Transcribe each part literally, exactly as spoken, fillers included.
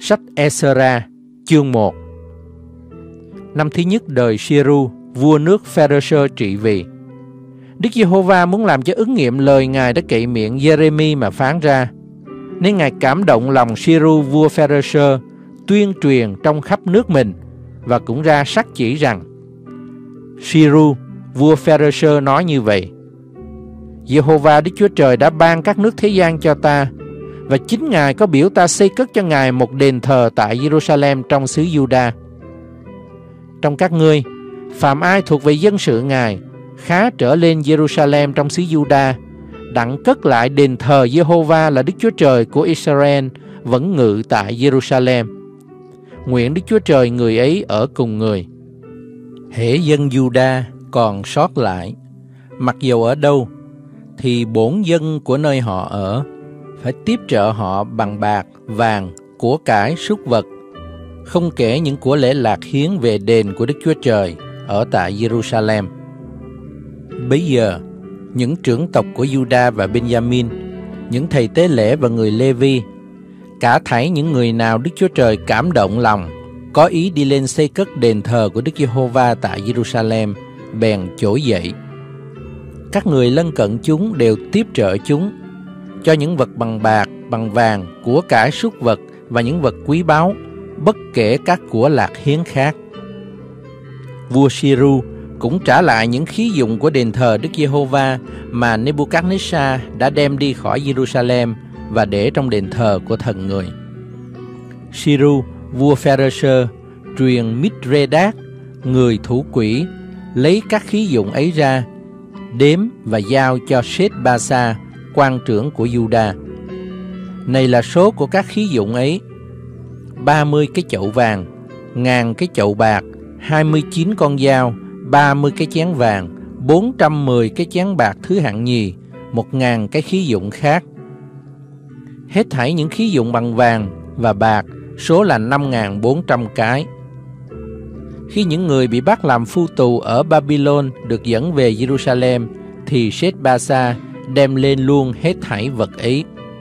Sách Ezra, chương một. Năm thứ nhất đời Shiru, vua nước Pharisơ trị vì. Đức Giê-hô-va muốn làm cho ứng nghiệm lời Ngài đã cậy miệng Giê-rê-mi mà phán ra, nên Ngài cảm động lòng Shiru vua Pharisơ, tuyên truyền trong khắp nước mình, và cũng ra sắc chỉ rằng: Shiru vua Pharisơ nói như vậy: Giê-hô-va Đức Chúa Trời đã ban các nước thế gian cho ta, và chính Ngài có biểu ta xây cất cho Ngài một đền thờ tại Giê-ru-sa-lem trong xứ Giu-đa. Trong các ngươi, phàm ai thuộc về dân sự Ngài, khá trở lên Giê-ru-sa-lem trong xứ Giu-đa, đặng cất lại đền thờ Giê-hô-va là Đức Chúa Trời của Israel vẫn ngự tại Giê-ru-sa-lem. Nguyện Đức Chúa Trời người ấy ở cùng người. Hễ dân Giu-đa còn sót lại, mặc dầu ở đâu, thì bổn dân của nơi họ ở phải tiếp trợ họ bằng bạc, vàng, của cải, súc vật, không kể những của lễ lạc hiến về đền của Đức Chúa Trời ở tại Giê-ru-sa-lem. Bấy giờ, những trưởng tộc của Giu-đa và Ben-gia-min, những thầy tế lễ và người Lê-vi, cả thảy những người nào Đức Chúa Trời cảm động lòng, có ý đi lên xây cất đền thờ của Đức Giê-hô-va tại Giê-ru-sa-lem, bèn trỗi dậy. Các người lân cận chúng đều tiếp trợ chúng, cho những vật bằng bạc, bằng vàng, của cải súc vật và những vật quý báu, bất kể các của lạc hiến khác. Vua Shiru cũng trả lại những khí dụng của đền thờ Đức Giê-hô-va mà Nebuchadnezzar đã đem đi khỏi Giê-ru-sa-lem và để trong đền thờ của thần người. Shiru vua Pharisơ truyền Mithredat, người thủ quỹ, lấy các khí dụng ấy ra, đếm và giao cho Sết-ba-sa, quan trưởng của Giu-đa. Này là số của các khí dụng ấy: ba mươi cái chậu vàng, ngàn cái chậu bạc, hai mươi chín con dao, ba mươi cái chén vàng, bốn trăm mười cái chén bạc thứ hạng nhì, một ngàn cái khí dụng khác. Hết thảy những khí dụng bằng vàng và bạc, số là năm ngàn bốn trăm cái. Khi những người bị bắt làm phu tù ở Babylon được dẫn về Giê-ru-sa-lem, thì Sết-ba-sa đem lên luôn hết thảy vật ấy.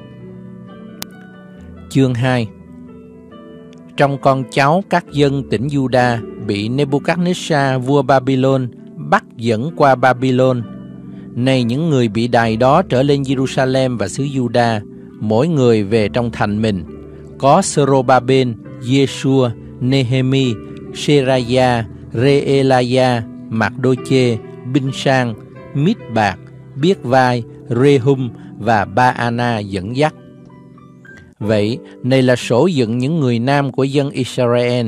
Chương hai. Trong con cháu các dân tỉnh Giu-đa bị Nebuchadnezzar vua Babylon bắt dẫn qua Babylon, này những người bị đày đó trở lên Giê-ru-sa-lem và xứ Giu-đa, mỗi người về trong thành mình, có Sơ-rô-ba-bên, Giê-xua, Nê-hê-mi, Sê-ra-gia, Rê-ê-la-gia, Mạc-đô-chê, Binh-sang, Mít-bạc, Biếc-vai, Rê-hum và Ba-a-na dẫn dắt. Vậy, này là sổ dựng những người nam của dân Israel.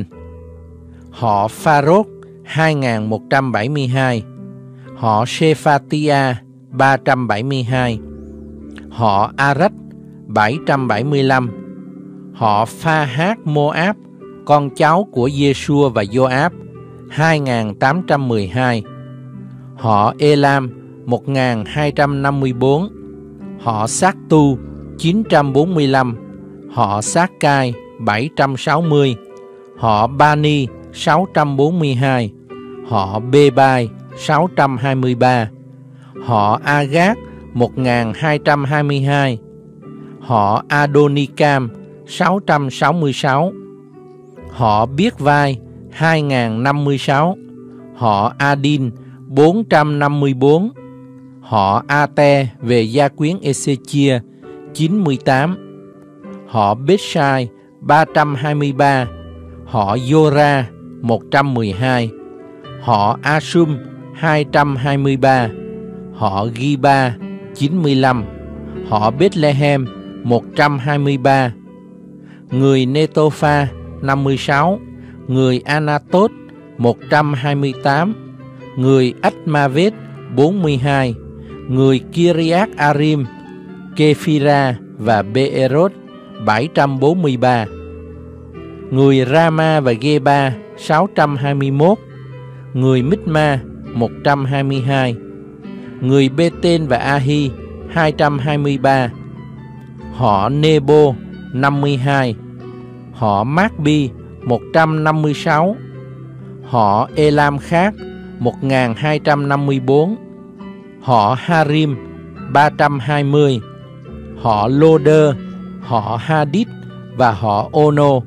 Họ Pha-rốt hai nghìn một trăm bảy mươi hai, họ Sê-pha-ti-a ba trăm bảy mươi hai, họ A-rách bảy trăm bảy mươi lăm, họ Pha-hát-mô-áp, con cháu của Giê-xua và Giô-áp hai nghìn tám trăm mười hai, họ Ê-lam một nghìn hai trăm năm mươi bốn, họ Sát-tu chín trăm bốn mươi lăm, họ Sát-cai bảy trăm sáu mươi, họ Ba-ni sáu trăm bốn mươi hai, họ Bê-bai sáu trăm hai mươi ba, họ A-gát một nghìn hai trăm hai mươi hai, họ A-đô-ni-cam sáu trăm sáu mươi sáu, họ Biếc-vai hai nghìn năm mươi sáu, họ A-đin bốn trăm năm mươi bốn, họ A-te về gia quyến Ê-xê-chia chín mươi tám, họ Bết-sai ba trăm hai mươi ba, họ Giô-ra một trăm mười hai, họ A-sum hai trăm hai mươi ba, họ Ghi-ba chín mươi lăm, họ Bết-lê-hem một trăm hai mươi ba, người Nê-tô-pha năm mươi sáu, người A-na-tốt một trăm hai mươi tám, người Ách-ma-vết bốn mươi hai, người Ki-ri-át-a-rim, Kê-phi-ra và Bê-ê-rốt bảy trăm bốn mươi ba, người Ra-ma và Ghê-ba sáu trăm hai mươi mốt, người Mít-ma một trăm hai mươi hai, người Bê-tên và A-hi hai trăm hai mươi ba, họ Nê-bô năm mươi hai, họ Mát-bi một trăm năm mươi sáu, họ Ê-lam khác một nghìn hai trăm năm mươi bốn, họ Ha-rim ba trăm hai mươi, họ Lô-đơ, họ Ha-đít và họ Ô-nô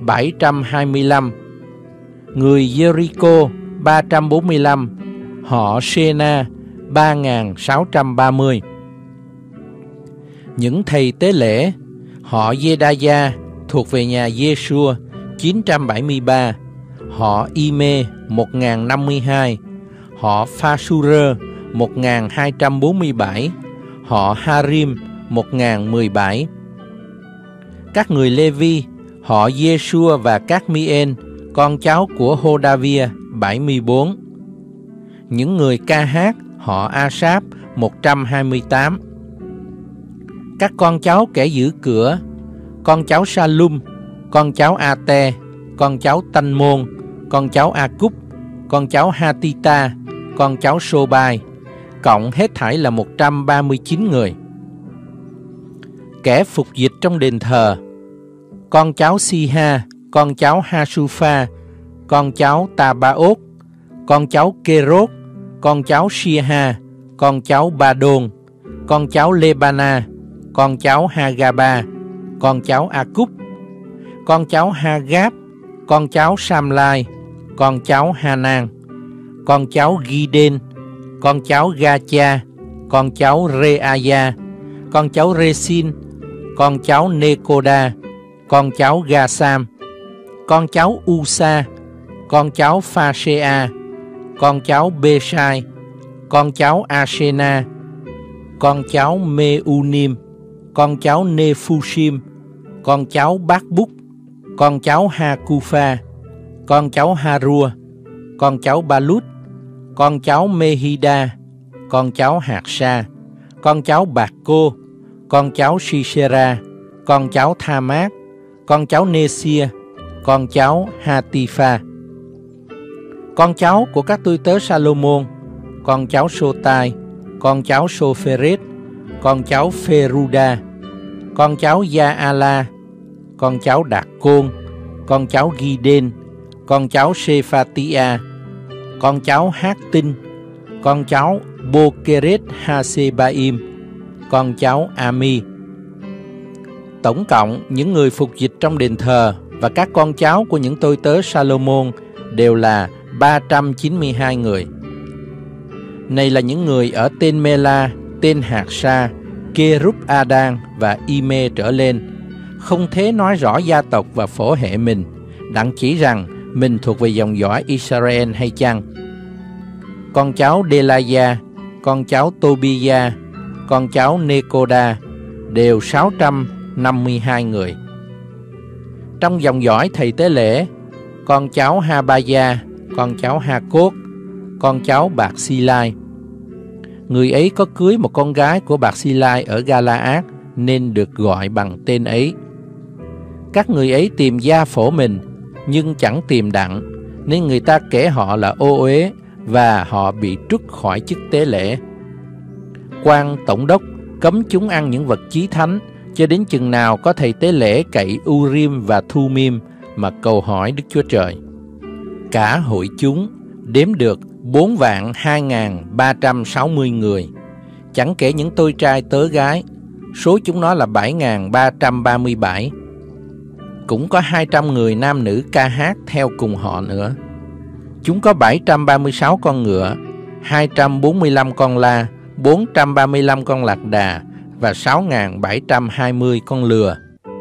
bảy trăm hai mươi lăm, người Jericho ba trăm bốn mươi lăm, họ Sena ba nghìn sáu trăm ba mươi. Những thầy tế lễ: họ Jedaya thuộc về nhà Giê-xua chín trăm bảy mươi ba, họ Ime một nghìn năm mươi hai, họ Pha-su-rơ một nghìn hai trăm bốn mươi bảy, họ Harim một nghìn mười bảy. Các người Lê-vi: họ Giê-xua và các Mi-en, con cháu của Hô-đa-via bảy mươi bốn. Những người ca hát: họ A-sáp một trăm hai mươi tám. Các con cháu kẻ giữ cửa: con cháu Sa-lum, con cháu A-te, con cháu Tanh-môn, con cháu A-cúp, con cháu Ha-ti-ta, con cháu Sô-bai, cộng hết thảy là một trăm ba mươi chín người. Kẻ phục dịch trong đền thờ: con cháu Si-ha, con cháu Ha-su-pha, con cháu Ta-ba-ốt, con cháu Kê-rốt, con cháu Shia-ha, con cháu Ba-đôn, con cháu Lê-ba-na, con cháu Ha-ga-ba, con cháu A-cúp, con cháu Ha-gáp, con cháu Sam-lai, con cháu Ha-nan, con cháu Ghi-đên, con cháu Ga-cha, con cháu Rê-a-ya, con cháu Rê-xin, con cháu Nê-cô-đa, con cháu Ga-sam, con cháu U-sa, con cháu Pha-xê-a, con cháu Bê-sai, con cháu A-sê-na, con cháu Mê-u-nim, con cháu Nê-phu-sim, con cháu Bác-búc, con cháu Ha-cu-pha, con cháu Ha-rua, con cháu Ba-lút, con cháu Mê-hi-đa, con cháu Hạt-sa, con cháu Bạc-cô, con cháu Si-sê-ra, con cháu Tha-mát, con cháu Nê-xia, con cháu Ha-ti-pha. Con cháu của các tôi tớ Sa-lô-môn: con cháu Sô-tai, con cháu Sô-phê-rết, con cháu Phê-ru-đa, con cháu Gia-a-la, con cháu Đạt-côn, con cháu Ghi-đên, con cháu Sê-pha-ti-a, con cháu Hát-tinh, con cháu Bô-kê-rết-ha-sê-ba-im, con cháu A-mi. Tổng cộng, những người phục dịch trong đền thờ và các con cháu của những tôi tớ Sa-lô-môn đều là ba trăm chín mươi hai người. Này là những người ở tên Mê-la, tên Hạt-sa, Kê-rúp-a-đan và Y-mê trở lên, không thế nói rõ gia tộc và phổ hệ mình, đặng chỉ rằng mình thuộc về dòng dõi Israel hay chăng. Con cháu Đê-la-gia, con cháu Tô-bi-gia, con cháu Nê-cô-đa đều sáu trăm năm mươi hai người. Trong dòng dõi thầy tế lễ: con cháu Ha-ba-gia, con cháu Ha-cốt, con cháu Bạc-si-lai. Người ấy có cưới một con gái của Bạc-si-lai ở Ga-la-át nên được gọi bằng tên ấy. Các người ấy tìm gia phổ mình nhưng chẳng tìm đặng, nên người ta kể họ là ô uế và họ bị trút khỏi chức tế lễ. Quan tổng đốc cấm chúng ăn những vật chí thánh cho đến chừng nào có thầy tế lễ cậy Urim và Thu-mim mà cầu hỏi Đức Chúa Trời. Cả hội chúng đếm được bốn vạn hai nghìn ba trăm sáu mươi người, chẳng kể những tôi trai tớ gái, số chúng nó là bảy nghìn ba trăm ba mươi bảy. Cũng có hai trăm người nam nữ ca hát theo cùng họ nữa. Chúng có bảy trăm ba mươi sáu con ngựa, hai trăm bốn mươi lăm con la, bốn trăm ba mươi lăm con lạc đà và sáu nghìn bảy trăm hai mươi con lừa.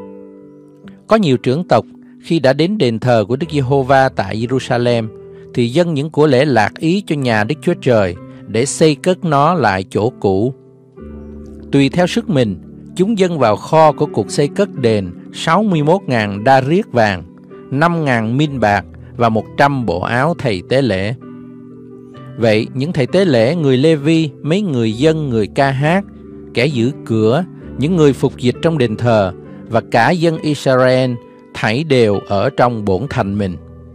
Có nhiều trưởng tộc khi đã đến đền thờ của Đức Giê-hô-va tại Jerusalem thì dâng những của lễ lạc ý cho nhà Đức Chúa Trời để xây cất nó lại chỗ cũ. Tùy theo sức mình, chúng dâng vào kho của cuộc xây cất đền sáu mươi mốt nghìn đa riết vàng, năm nghìn min bạc và một trăm bộ áo thầy tế lễ. Vậy những thầy tế lễ, người Lê-vi, mấy người dân, người ca hát, kẻ giữ cửa, những người phục dịch trong đền thờ và cả dân Israel thảy đều ở trong bổn thành mình.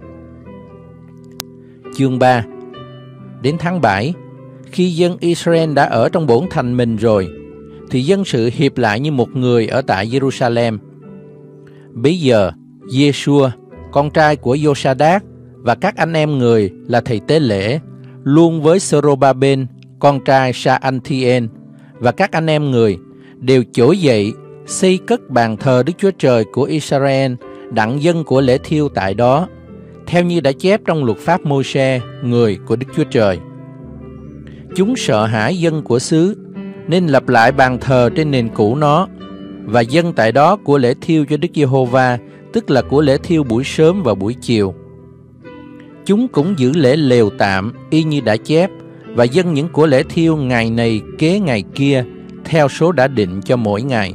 Chương ba. Đến tháng bảy, khi dân Israel đã ở trong bổn thành mình rồi, thì dân sự hiệp lại như một người ở tại Jerusalem. Bấy giờ, Giê-xua, con trai của Giô-sa-đát, và các anh em người là thầy tế lễ, luôn với Sơ-rô-ba-bên, con trai Sa-an-thi-en, và các anh em người đều trỗi dậy xây cất bàn thờ Đức Chúa Trời của Israel đặng dâng của lễ thiêu tại đó, theo như đã chép trong luật pháp Môi-se, người của Đức Chúa Trời. Chúng sợ hãi dân của xứ, nên lập lại bàn thờ trên nền cũ nó, và dâng tại đó của lễ thiêu cho Đức Giê-hô-va, tức là của lễ thiêu buổi sớm và buổi chiều. Chúng cũng giữ lễ lều tạm, y như đã chép, và dâng những của lễ thiêu ngày này kế ngày kia, theo số đã định cho mỗi ngày.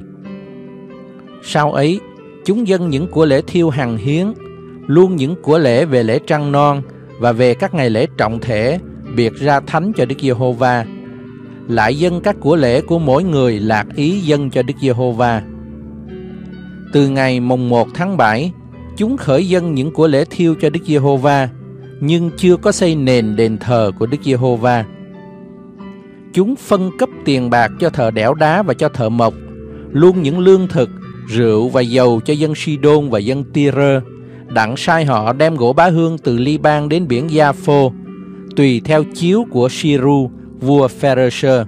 Sau ấy, chúng dâng những của lễ thiêu hằng hiến, luôn những của lễ về lễ trăng non và về các ngày lễ trọng thể, biệt ra thánh cho Đức Giê-hô-va. Lại dâng các của lễ của mỗi người lạc ý dâng cho Đức Giê-hô-va. Từ ngày mùng một tháng bảy, chúng khởi dâng những của lễ thiêu cho Đức Giê-hô-va, nhưng chưa có xây nền đền thờ của Đức Giê-hô-va. Chúng phân cấp tiền bạc cho thợ đẽo đá và cho thợ mộc, luôn những lương thực, rượu và dầu cho dân Si-đôn và dân Ti-rơ, đặng sai họ đem gỗ bá hương từ Li-ban đến biển Gia-phô, tùy theo chiếu của Si-ru, vua Pha-rơ-sơ.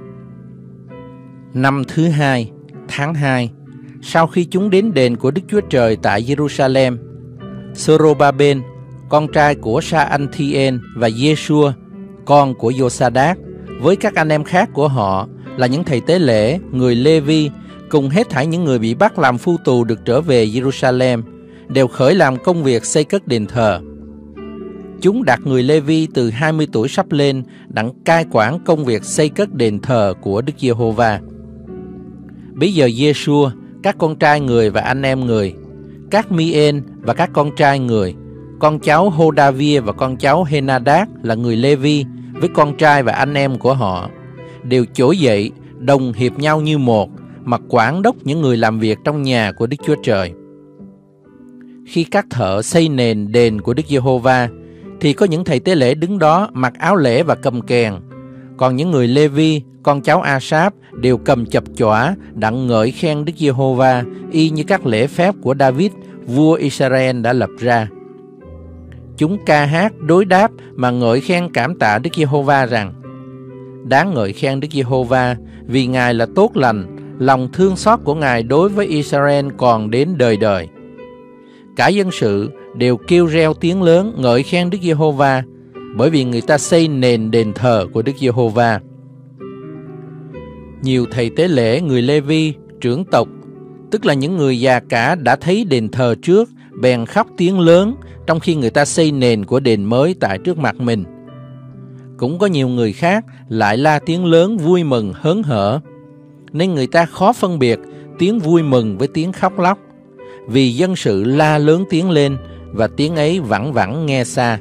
Năm thứ hai, tháng hai, sau khi chúng đến đền của Đức Chúa Trời tại Giê-ru-sa-lem, Sô-rô-ba-bên, con trai của Sa-an-thi-ên, và Giê-xua, con của Giô-sa-đát, với các anh em khác của họ là những thầy tế lễ, người Lê-vi, cùng hết thảy những người bị bắt làm phu tù được trở về Giê-ru-sa-lem, đều khởi làm công việc xây cất đền thờ. Chúng đặt người Lê-vi từ hai mươi tuổi sắp lên đặng cai quản công việc xây cất đền thờ của Đức Giê-hô-va. Bây giờ Giê-xua, các con trai người và anh em người, các Mi-ên và các con trai người, con cháu Hô-đa-via và con cháu Hê-na-đát là người Lê-vi với con trai và anh em của họ, đều trỗi dậy đồng hiệp nhau như một, mà quản đốc những người làm việc trong nhà của Đức Chúa Trời. Khi các thợ xây nền đền của Đức Giê-hô-va, thì có những thầy tế lễ đứng đó mặc áo lễ và cầm kèn, còn những người Lê-vi, con cháu A-sáp, đều cầm chập chõa đặng ngợi khen Đức Giê-hô-va, y như các lễ phép của David, vua Israel đã lập ra. Chúng ca hát đối đáp mà ngợi khen cảm tạ Đức Giê-hô-va rằng: đáng ngợi khen Đức Giê-hô-va, vì Ngài là tốt lành, lòng thương xót của Ngài đối với Israel còn đến đời đời. Cả dân sự đều kêu reo tiếng lớn ngợi khen Đức Giê-hô-va, bởi vì người ta xây nền đền thờ của Đức Giê-hô-va. Nhiều thầy tế lễ, người Lê-vi, trưởng tộc, tức là những người già cả đã thấy đền thờ trước, bèn khóc tiếng lớn trong khi người ta xây nền của đền mới tại trước mặt mình. Cũng có nhiều người khác lại la tiếng lớn vui mừng hớn hở, nên người ta khó phân biệt tiếng vui mừng với tiếng khóc lóc, vì dân sự la lớn tiếng lên và tiếng ấy vẳng vẳng nghe xa.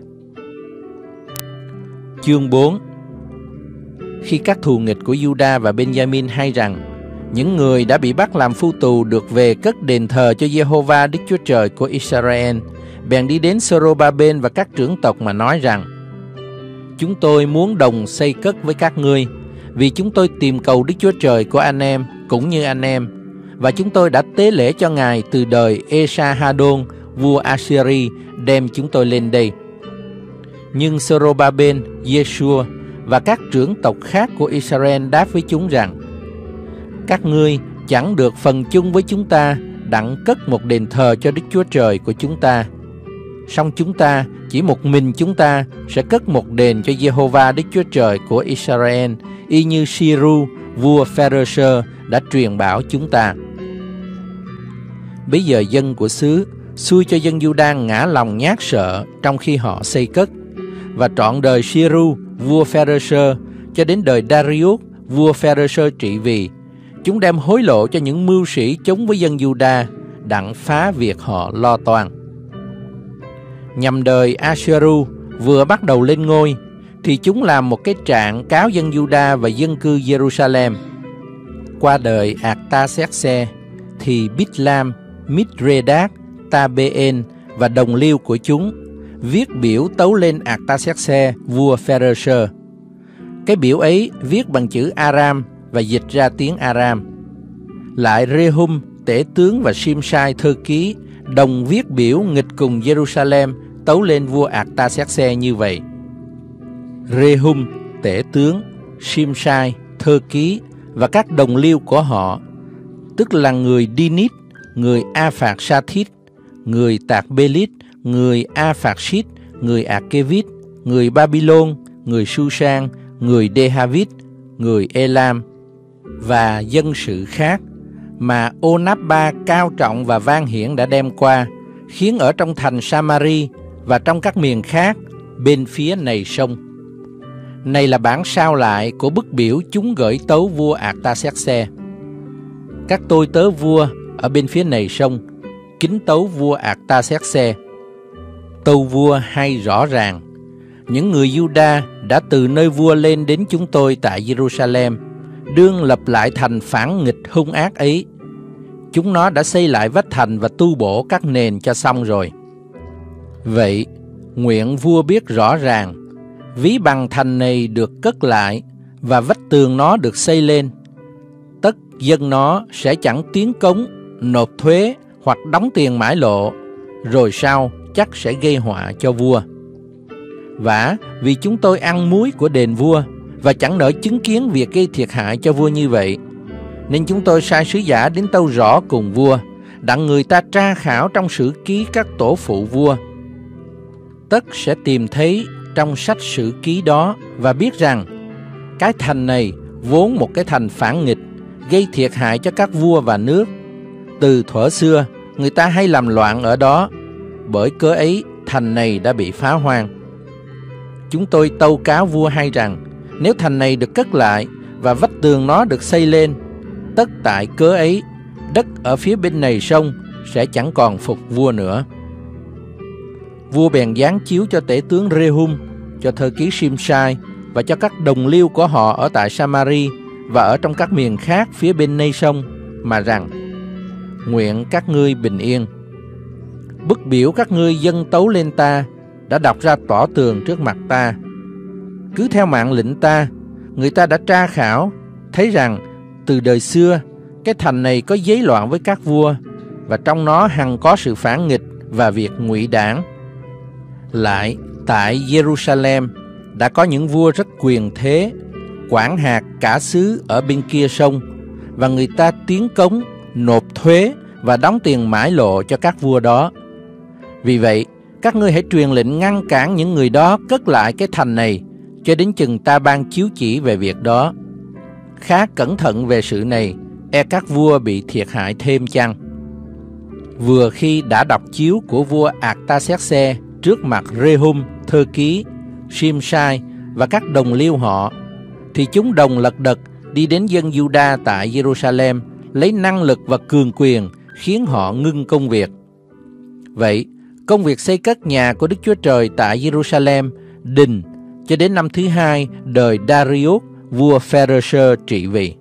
Chương bốn. Khi các thù nghịch của Giu-đa và Ben-gia-min hay rằng những người đã bị bắt làm phu tù được về cất đền thờ cho Giê-hô-va Đức Chúa Trời của Israel, bèn đi đến Sô-rô-ba-bên và các trưởng tộc mà nói rằng: chúng tôi muốn đồng xây cất với các ngươi, vì chúng tôi tìm cầu Đức Chúa Trời của anh em cũng như anh em, và chúng tôi đã tế lễ cho Ngài từ đời Ê-sa-ha-đôn, vua Assyri, đem chúng tôi lên đây. Nhưng Sô-rô-ba-bên, Giê-xua và các trưởng tộc khác của Israel đáp với chúng rằng: các ngươi chẳng được phần chung với chúng ta đặng cất một đền thờ cho Đức Chúa Trời của chúng ta. Song chúng ta, chỉ một mình chúng ta, sẽ cất một đền cho Giê-hô-va Đức Chúa Trời của Israel, y như Si-ru, vua Pha-rơ-sơ đã truyền bảo chúng ta. Bây giờ dân của xứ xui cho dân Giu-đa ngã lòng nhát sợ trong khi họ xây cất, và trọn đời Si-ru, vua Pha-rơ-sơ, cho đến đời Darius, vua Pha-rơ-sơ trị vì, chúng đem hối lộ cho những mưu sĩ chống với dân Giu-đa, đặng phá việc họ lo toan. Nhằm đời Asueru vừa bắt đầu lên ngôi, thì chúng làm một cái trạng cáo dân Giu-đa và dân cư Giê-ru-sa-lem. Qua đời Ạc-ta-xerxê, thì Bít-lam, Mít-rê-đát, Ta-bê-en và đồng liêu của chúng viết biểu tấu lên Ạc-ta-xerxê, vua Pha-rơ-sơ. Cái biểu ấy viết bằng chữ Aram và dịch ra tiếng Aram. Lại Rê-hum, tể tướng, và Sim-sai, thơ ký, đồng viết biểu nghịch cùng Giê-ru-sa-lem tấu lên vua Ạc-ta-xerxê như vậy. Rê-hum, tể tướng, Sim-sai, thơ ký và các đồng liêu của họ, tức là người Đi-nít, người A-phạt-sa-thít, người Tạc Bê-lít, người A-phạc-xít, người Ạc-kê-vít, người Babylon, người Su-sang, người Đê-ha-vít, người Ê-lam và dân sự khác mà Ô-náp-ba cao trọng và vang hiển đã đem qua, khiến ở trong thành Sa-ma-ri và trong các miền khác bên phía này sông. Này là bản sao lại của bức biểu chúng gửi tấu vua Ạc-ta-xerxê. Các tôi tớ vua ở bên phía này sông kính tấu vua Ạc-ta-xerxê. Tâu vua hay rõ ràng: những người Giu-đa đã từ nơi vua lên đến chúng tôi tại Giê-ru-sa-lem, đương lập lại thành phản nghịch hung ác ấy. Chúng nó đã xây lại vách thành và tu bổ các nền cho xong rồi. Vậy, nguyện vua biết rõ ràng, ví bằng thành này được cất lại và vách tường nó được xây lên, tất dân nó sẽ chẳng tiến cống, nộp thuế hoặc đóng tiền mãi lộ, rồi sau chắc sẽ gây họa cho vua. Vả vì chúng tôi ăn muối của đền vua và chẳng nỡ chứng kiến việc gây thiệt hại cho vua như vậy, nên chúng tôi sai sứ giả đến tâu rõ cùng vua, đặng người ta tra khảo trong sử ký các tổ phụ vua. Tất sẽ tìm thấy trong sách sử ký đó và biết rằng cái thành này vốn một cái thành phản nghịch, gây thiệt hại cho các vua và nước. Từ thuở xưa, người ta hay làm loạn ở đó, bởi cớ ấy thành này đã bị phá hoang. Chúng tôi tâu cáo vua hay rằng, nếu thành này được cất lại và vách tường nó được xây lên, tất tại cớ ấy, đất ở phía bên này sông sẽ chẳng còn phục vua nữa. Vua bèn giáng chiếu cho tể tướng Rê-hum, cho thơ ký Sim-sai và cho các đồng liêu của họ ở tại Sa-ma-ri và ở trong các miền khác phía bên nay sông, mà rằng: nguyện các ngươi bình yên. Bức biểu các ngươi dâng tấu lên ta đã đọc ra tỏ tường trước mặt ta. Cứ theo mạng lệnh ta, người ta đã tra khảo, thấy rằng từ đời xưa cái thành này có giấy loạn với các vua, và trong nó hằng có sự phản nghịch và việc ngụy đảng. Lại tại Giê-ru-sa-lem đã có những vua rất quyền thế, quản hạt cả xứ ở bên kia sông, và người ta tiến cống, nộp thuế và đóng tiền mãi lộ cho các vua đó. Vì vậy, các ngươi hãy truyền lệnh ngăn cản những người đó cất lại cái thành này, cho đến chừng ta ban chiếu chỉ về việc đó. Khá cẩn thận về sự này, e các vua bị thiệt hại thêm chăng. Vừa khi đã đọc chiếu của vua Ạc-ta-xerxê trước mặt Rê-hum, thơ ký, Sim-sai và các đồng liêu họ, thì chúng đồng lật đật đi đến dân Giu-đa tại Giê-ru-sa-lem, lấy năng lực và cường quyền khiến họ ngưng công việc. Vậy, công việc xây cất nhà của Đức Chúa Trời tại Giê-ru-sa-lem đình cho đến năm thứ hai đời Darius, vua Phaerêsơ trị vì.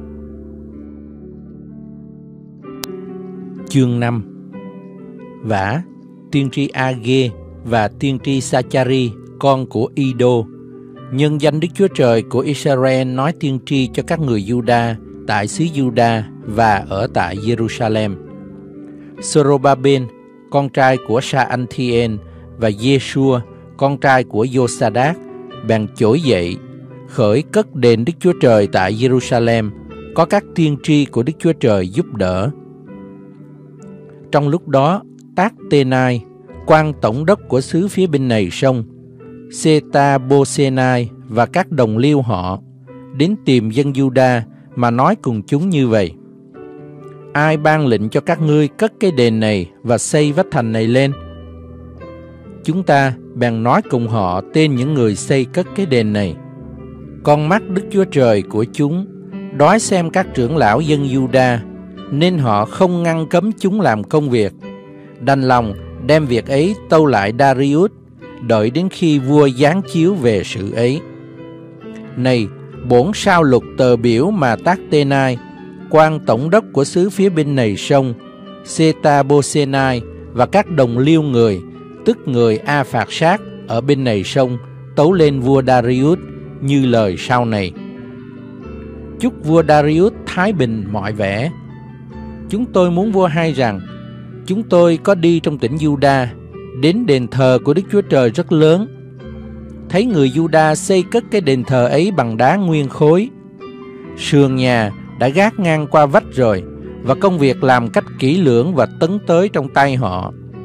Chương năm. Vả, tiên tri A-ghê và tiên tri Sa-cha-ri, con của Idô, nhân danh Đức Chúa Trời của Israel, nói tiên tri cho các người Giu-đa tại xứ Giu-đa và ở tại Giê-ru-sa-lem. Sô-rô-ba-bên, con trai của Sa-an-thi-ên, và Giê-xua, con trai của Giô-sa-đác, bèn trỗi dậy, khởi cất đền Đức Chúa Trời tại Giê-ru-sa-lem, có các tiên tri của Đức Chúa Trời giúp đỡ. Trong lúc đó, Tát-tê-nai, quan tổng đốc của xứ phía bên này sông, Sê-ta-bô-sê-nai và các đồng liêu họ đến tìm dân Giu-đa mà nói cùng chúng như vậy: ai ban lệnh cho các ngươi cất cái đền này và xây vách thành này lên? Chúng ta bèn nói cùng họ tên những người xây cất cái đền này. Con mắt Đức Chúa Trời của chúng đói xem các trưởng lão dân Giu-đa, nên họ không ngăn cấm chúng làm công việc, đành lòng đem việc ấy tâu lại Darius, đợi đến khi vua giáng chiếu về sự ấy. Này, bổn sao lục tờ biểu mà Tát-tê-nai, quan tổng đốc của xứ phía bên này sông, Sê-ta-bô-sê-nai và các đồng liêu người, tức người A-phạc-sát ở bên này sông, tấu lên vua Darius như lời sau này: chúc vua Darius thái bình mọi vẻ. Chúng tôi muốn vua hay rằng chúng tôi có đi trong tỉnh Giu-đa đến đền thờ của Đức Chúa Trời rất lớn, thấy người Giu-đa xây cất cái đền thờ ấy bằng đá nguyên khối. Sườn nhà đã gác ngang qua vách rồi, và công việc làm cách kỹ lưỡng và tấn tới trong tay họ.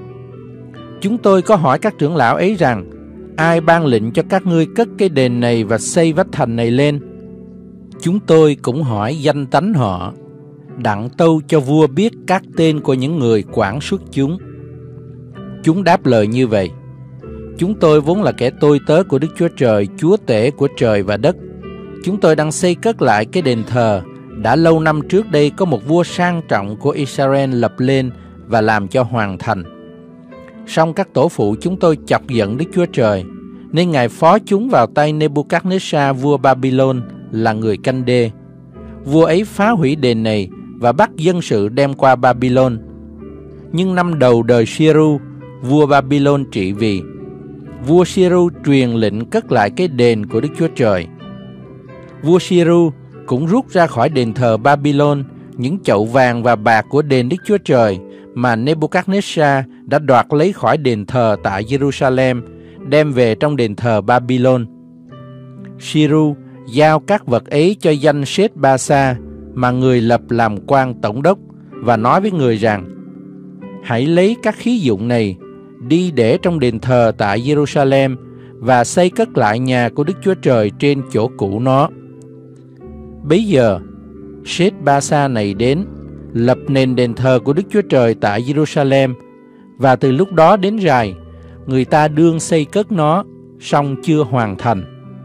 Chúng tôi có hỏi các trưởng lão ấy rằng, ai ban lệnh cho các ngươi cất cái đền này và xây vách thành này lên? Chúng tôi cũng hỏi danh tánh họ, đặng tâu cho vua biết các tên của những người quản xuất chúng. Chúng đáp lời như vậy: chúng tôi vốn là kẻ tôi tớ của Đức Chúa Trời, Chúa tể của trời và đất. Chúng tôi đang xây cất lại cái đền thờ đã lâu năm trước đây có một vua sang trọng của Israel lập lên và làm cho hoàn thành. Song các tổ phụ chúng tôi chọc giận Đức Chúa Trời, nên Ngài phó chúng vào tay Nebuchadnezzar vua Babylon là người Canh Đê. Vua ấy phá hủy đền này và bắt dân sự đem qua Babylon. Nhưng năm đầu đời Siru, vua Babylon trị vì, vua Siru truyền lệnh cất lại cái đền của Đức Chúa Trời. Vua Siru cũng rút ra khỏi đền thờ Babylon những chậu vàng và bạc của đền Đức Chúa Trời mà Nebuchadnezzar đã đoạt lấy khỏi đền thờ tại Jerusalem, đem về trong đền thờ Babylon. Siru giao các vật ấy cho danh Sết-ba-sa, mà người lập làm quan tổng đốc, và nói với người rằng: hãy lấy các khí dụng này đi để trong đền thờ tại Jerusalem và xây cất lại nhà của Đức Chúa Trời trên chỗ cũ nó. Bấy giờ Sết-ba-sa này đến, lập nền đền thờ của Đức Chúa Trời tại Jerusalem, và từ lúc đó đến rày, người ta đương xây cất nó, song chưa hoàn thành.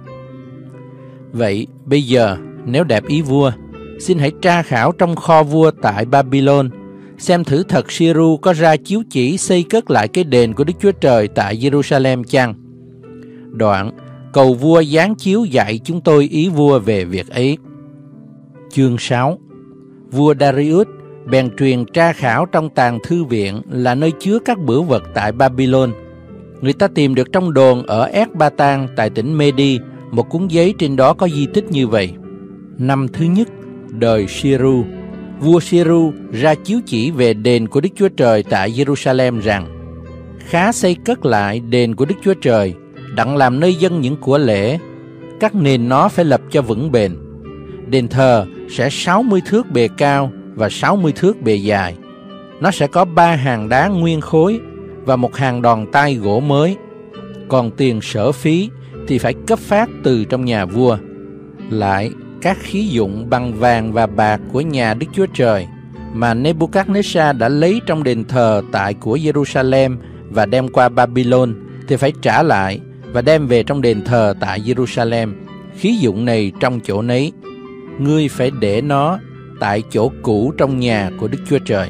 Vậy bây giờ, nếu đẹp ý vua, xin hãy tra khảo trong kho vua tại Babylon, xem thử thật Siru có ra chiếu chỉ xây cất lại cái đền của Đức Chúa Trời tại Jerusalem chăng? Đoạn cầu vua giáng chiếu dạy chúng tôi ý vua về việc ấy. Chương sáu. Vua Darius bèn truyền tra khảo trong tàng thư viện là nơi chứa các bửu vật tại Babylon. Người ta tìm được trong đồn ở Ecbatan tại tỉnh Medi một cuốn giấy, trên đó có di tích như vậy: năm thứ nhất đời Siru, vua Siru ra chiếu chỉ về đền của Đức Chúa Trời tại Jerusalem rằng: khá xây cất lại đền của Đức Chúa Trời, đặng làm nơi dâng những của lễ. Các nền nó phải lập cho vững bền. Đền thờ sẽ sáu mươi thước bề cao và sáu mươi thước bề dài. Nó sẽ có ba hàng đá nguyên khối và một hàng đòn tay gỗ mới. Còn tiền sở phí thì phải cấp phát từ trong nhà vua. Lại, các khí dụng bằng vàng và bạc của nhà Đức Chúa Trời mà Nebuchadnezzar đã lấy trong đền thờ tại của Jerusalem và đem qua Babylon thì phải trả lại và đem về trong đền thờ tại Jerusalem. Khí dụng này trong chỗ nấy, ngươi phải để nó tại chỗ cũ trong nhà của Đức Chúa Trời.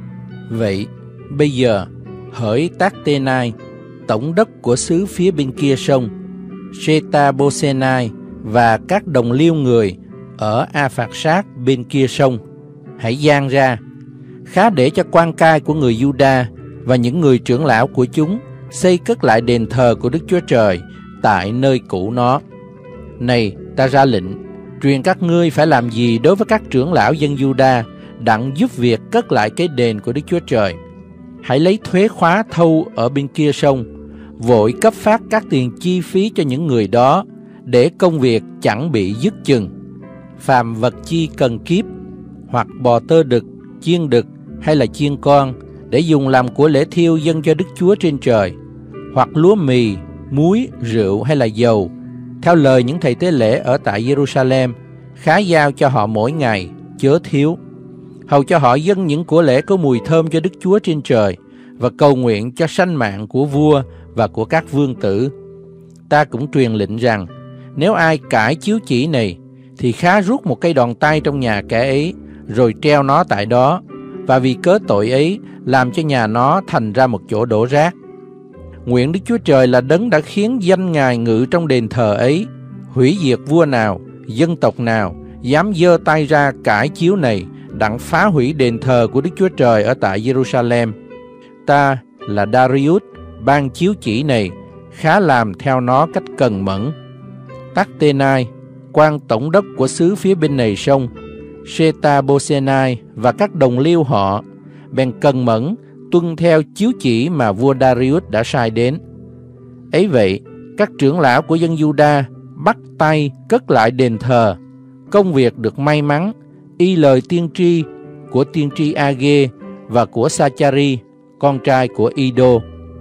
Vậy bây giờ, hỡi Tát-tê-nai, tổng đốc của xứ phía bên kia sông, Sê-ta-bô-sê-nai và các đồng liêu người ở A-phạt-sát bên kia sông, hãy giang ra, khá để cho quan cai của người Giu-đa và những người trưởng lão của chúng xây cất lại đền thờ của Đức Chúa Trời tại nơi cũ nó. Này, ta ra lệnh, truyền các ngươi phải làm gì đối với các trưởng lão dân Giu-đa, đặng giúp việc cất lại cái đền của Đức Chúa Trời. Hãy lấy thuế khóa thâu ở bên kia sông, vội cấp phát các tiền chi phí cho những người đó, để công việc chẳng bị dứt chừng. Phàm vật chi cần kiếp, hoặc bò tơ đực, chiên đực hay là chiên con, để dùng làm của lễ thiêu dâng cho Đức Chúa trên trời, hoặc lúa mì, muối, rượu hay là dầu, theo lời những thầy tế lễ ở tại Jerusalem, khá giao cho họ mỗi ngày, chớ thiếu, hầu cho họ dâng những của lễ có mùi thơm cho Đức Chúa trên trời, và cầu nguyện cho sanh mạng của vua và của các vương tử. Ta cũng truyền lệnh rằng, nếu ai cãi chiếu chỉ này, thì khá rút một cây đòn tay trong nhà kẻ ấy, rồi treo nó tại đó, và vì cớ tội ấy, làm cho nhà nó thành ra một chỗ đổ rác. Nguyện Đức Chúa Trời là đấng đã khiến danh Ngài ngự trong đền thờ ấy, hủy diệt vua nào, dân tộc nào dám giơ tay ra cãi chiếu này, đặng phá hủy đền thờ của Đức Chúa Trời ở tại Jerusalem. Ta là Darius ban chiếu chỉ này, khá làm theo nó cách cần mẫn. Tát-tê-nai, quan tổng đốc của xứ phía bên này sông, Sê-ta-bô-sê-nai và các đồng liêu họ bèn cần mẫn tuân theo chiếu chỉ mà vua Darius đã sai đến. Ấy vậy, các trưởng lão của dân Giu-đa bắt tay cất lại đền thờ. Công việc được may mắn y lời tiên tri của tiên tri A-ghê và của Sa-cha-ri, con trai của Idô.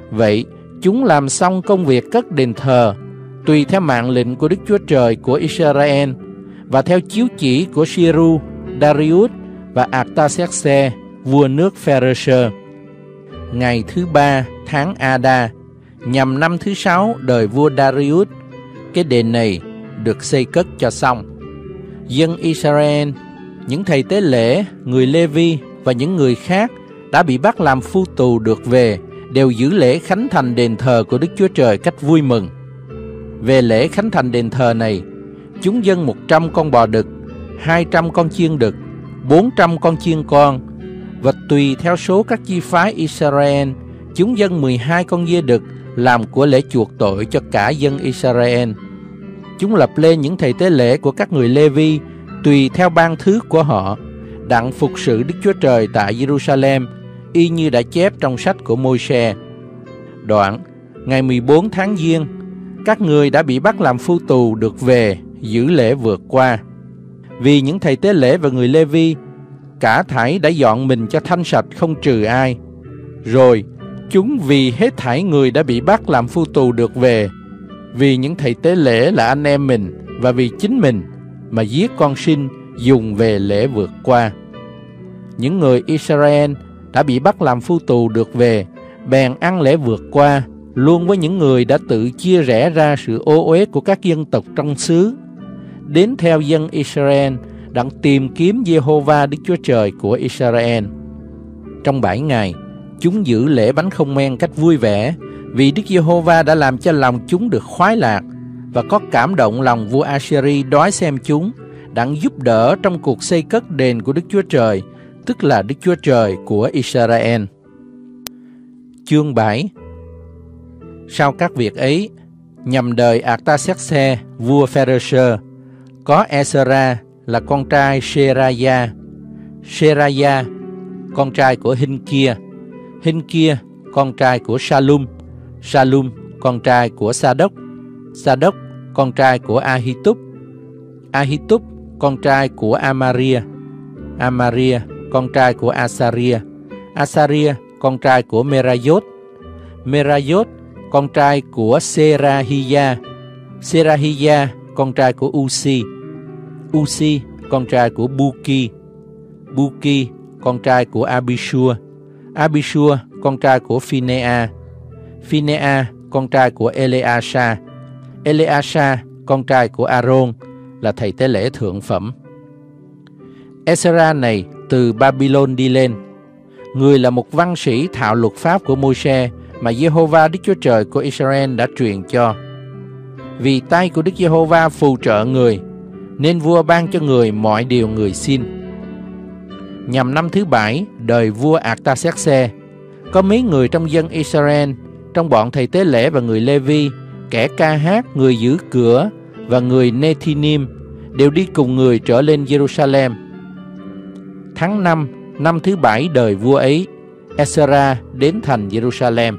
Vậy chúng làm xong công việc cất đền thờ tùy theo mạng lệnh của Đức Chúa Trời của Israel và theo chiếu chỉ của Siru, Darius và Artaxerxes, vua nước Pharisơ. Ngày thứ ba tháng Ada, nhằm năm thứ sáu đời vua Darius, cái đền này được xây cất cho xong. Dân Israel, những thầy tế lễ, người Lê-vi và những người khác đã bị bắt làm phu tù được về, đều giữ lễ khánh thành đền thờ của Đức Chúa Trời cách vui mừng. Về lễ khánh thành đền thờ này, chúng dâng một trăm con bò đực, hai trăm con chiên đực, bốn trăm con chiên con, và tùy theo số các chi phái Israel, chúng dâng mười hai con dê đực làm của lễ chuộc tội cho cả dân Israel. Chúng lập lên những thầy tế lễ của các người Lê-vi tùy theo ban thứ của họ, đặng phục sự Đức Chúa Trời tại Jerusalem, y như đã chép trong sách của Môi-se. Đoạn, ngày mười bốn tháng Giêng, các người đã bị bắt làm phu tù được về giữ lễ vượt qua. Vì những thầy tế lễ và người Lê-vi cả thảy đã dọn mình cho thanh sạch, không trừ ai. Rồi chúng vì hết thảy người đã bị bắt làm phu tù được về, vì những thầy tế lễ là anh em mình và vì chính mình mà giết con sinh dùng về lễ vượt qua. Những người Israel đã bị bắt làm phu tù được về, bèn ăn lễ vượt qua luôn với những người đã tự chia rẽ ra sự ô uế của các dân tộc trong xứ, đến theo dân Israel đặng tìm kiếm Giê-hô-va Đức Chúa Trời của Israel. Trong bảy ngày, chúng giữ lễ bánh không men cách vui vẻ, vì Đức Giê-hô-va đã làm cho lòng chúng được khoái lạc, và có cảm động lòng vua Assyri đói xem chúng, đặng giúp đỡ trong cuộc xây cất đền của Đức Chúa Trời, tức là Đức Chúa Trời của Israel. Chương bảy. Sau các việc ấy, nhằm đời Artaxerxes vua Pharisơ, có Ezra là con trai Seraya, Seraya con trai của Hinkia, Hinkia con trai của Salum, Salum con trai của Sa-đốc, Sa-đốc con trai của Ahitub, Ahitub con trai của Amaria, Amaria con trai của Asaria, Asaria con trai của Merayot, Merayot con trai của Serahia, Serahia con trai của Uzi, Uzi con trai của Buki, Buki con trai của Abishua, Abishua con trai của Phinea, Phinea con trai của Eleasa, Eleasa con trai của Aaron là thầy tế lễ thượng phẩm. Ezra này từ Babylon đi lên. Người là một văn sĩ thạo luật pháp của Môi-se mà Giê-hô-va Đức Chúa Trời của Israel đã truyền cho. Vì tay của Đức Giê-hô-va phù trợ người, nên vua ban cho người mọi điều người xin. Nhằm năm thứ bảy đời vua Artaxerxes, có mấy người trong dân Israel, trong bọn thầy tế lễ và người Lê-vi, kẻ ca hát, người giữ cửa và người Nethinim, đều đi cùng người trở lên Jerusalem. Tháng năm, năm thứ bảy đời vua ấy, Ezra đến thành Jerusalem.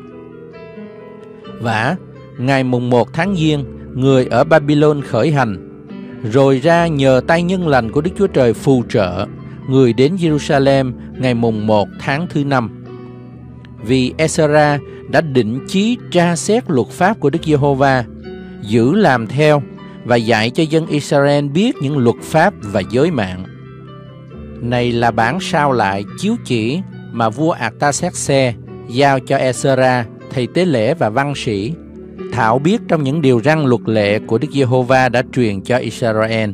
Vả, ngày mùng một tháng Giêng, người ở Babylon khởi hành, rồi ra nhờ tay nhân lành của Đức Chúa Trời phù trợ, người đến Jerusalem ngày mùng một tháng thứ năm. Vì Ezra đã định chí tra xét luật pháp của Đức Giê-hô-va, giữ làm theo và dạy cho dân Israel biết những luật pháp và giới mạng. Này là bản sao lại chiếu chỉ mà vua Artaxerxes giao cho Ezra, thầy tế lễ và văn sĩ, thạo biết trong những điều răn luật lệ của Đức Giê-hô-va đã truyền cho Israel.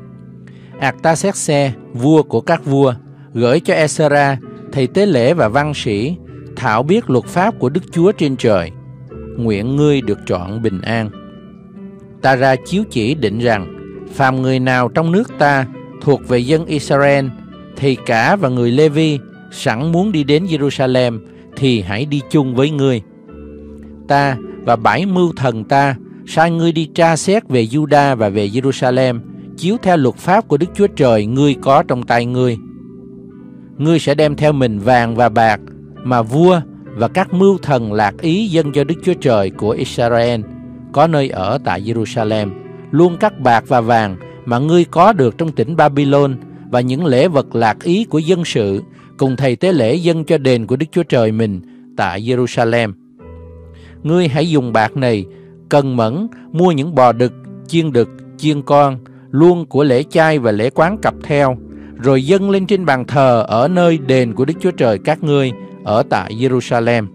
Artaxerxes, vua của các vua, gửi cho Ezra, thầy tế lễ và văn sĩ, thạo biết luật pháp của Đức Chúa trên trời. Nguyện ngươi được trọn bình an. Ta ra chiếu chỉ định rằng, phàm người nào trong nước ta thuộc về dân Israel, thì cả và người Lê-vi sẵn muốn đi đến Jerusalem, thì hãy đi chung với ngươi. Ta và bảy mưu thần ta sai ngươi đi tra xét về Juda và về Jerusalem, chiếu theo luật pháp của Đức Chúa Trời ngươi có trong tay ngươi. Ngươi sẽ đem theo mình vàng và bạc mà vua và các mưu thần lạc ý dâng cho Đức Chúa Trời của Israel có nơi ở tại Jerusalem, luôn các bạc và vàng mà ngươi có được trong tỉnh Babylon, và những lễ vật lạc ý của dân sự cùng thầy tế lễ dâng cho đền của Đức Chúa Trời mình tại Jerusalem. ngươi hãy dùng bạc này cần mẫn mua những bò đực, chiên đực, chiên con, luôn của lễ chay và lễ quán cặp theo, rồi dâng lên trên bàn thờ ở nơi đền của Đức Chúa Trời các ngươi ở tại Jerusalem.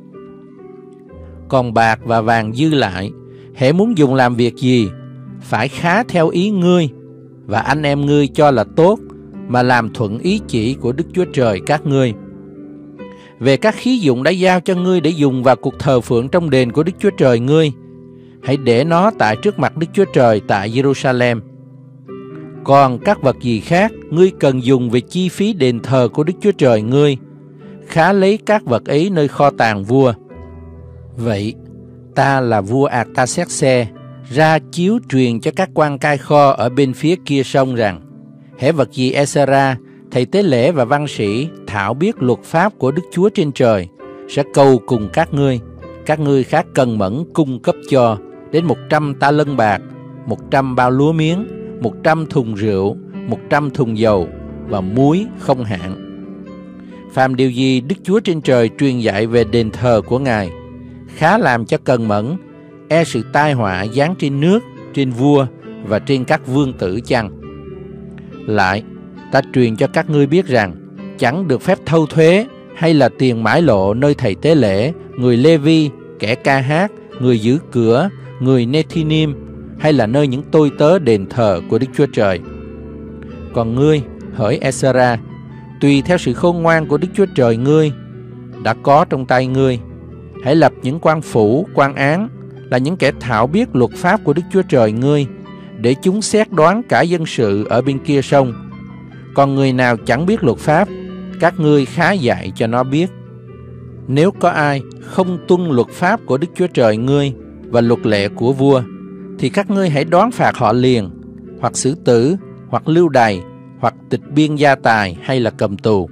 Còn bạc và vàng dư lại, hễ muốn dùng làm việc gì, phải khá theo ý ngươi và anh em ngươi cho là tốt, mà làm thuận ý chỉ của Đức Chúa Trời các ngươi. Về các khí dụng đã giao cho ngươi để dùng vào cuộc thờ phượng trong đền của Đức Chúa Trời ngươi, hãy để nó tại trước mặt Đức Chúa Trời tại Jerusalem. Còn các vật gì khác ngươi cần dùng về chi phí đền thờ của Đức Chúa Trời ngươi, khá lấy các vật ấy nơi kho tàng vua. Vậy ta là vua Artaxerxes ra chiếu truyền cho các quan cai kho ở bên phía kia sông rằng, hễ vật gì Ezra, thầy tế lễ và văn sĩ thảo biết luật pháp của Đức Chúa trên trời, sẽ cầu cùng các ngươi, các ngươi khá cần mẫn cung cấp cho đến một trăm ta lân bạc, một trăm bao lúa miếng, một trăm thùng rượu, một trăm thùng dầu và muối không hạn. Phàm điều gì Đức Chúa trên trời truyền dạy về đền thờ của Ngài, khá làm cho cần mẫn, e sự tai họa giáng trên nước, trên vua và trên các vương tử chăng? Lại, ta truyền cho các ngươi biết rằng, chẳng được phép thâu thuế hay là tiền mãi lộ nơi thầy tế lễ, người Lê-vi, kẻ ca hát, người giữ cửa, người Nethinim, hay là nơi những tôi tớ đền thờ của Đức Chúa Trời. Còn ngươi, hỡi Ezra, tùy theo sự khôn ngoan của Đức Chúa Trời ngươi đã có trong tay ngươi, hãy lập những quan phủ, quan án, là những kẻ thạo biết luật pháp của Đức Chúa Trời ngươi, để chúng xét đoán cả dân sự ở bên kia sông. Còn người nào chẳng biết luật pháp, các ngươi khá dạy cho nó biết. Nếu có ai không tuân luật pháp của Đức Chúa Trời ngươi và luật lệ của vua, thì các ngươi hãy đoán phạt họ liền, hoặc xử tử, hoặc lưu đày, hoặc tịch biên gia tài, hay là cầm tù.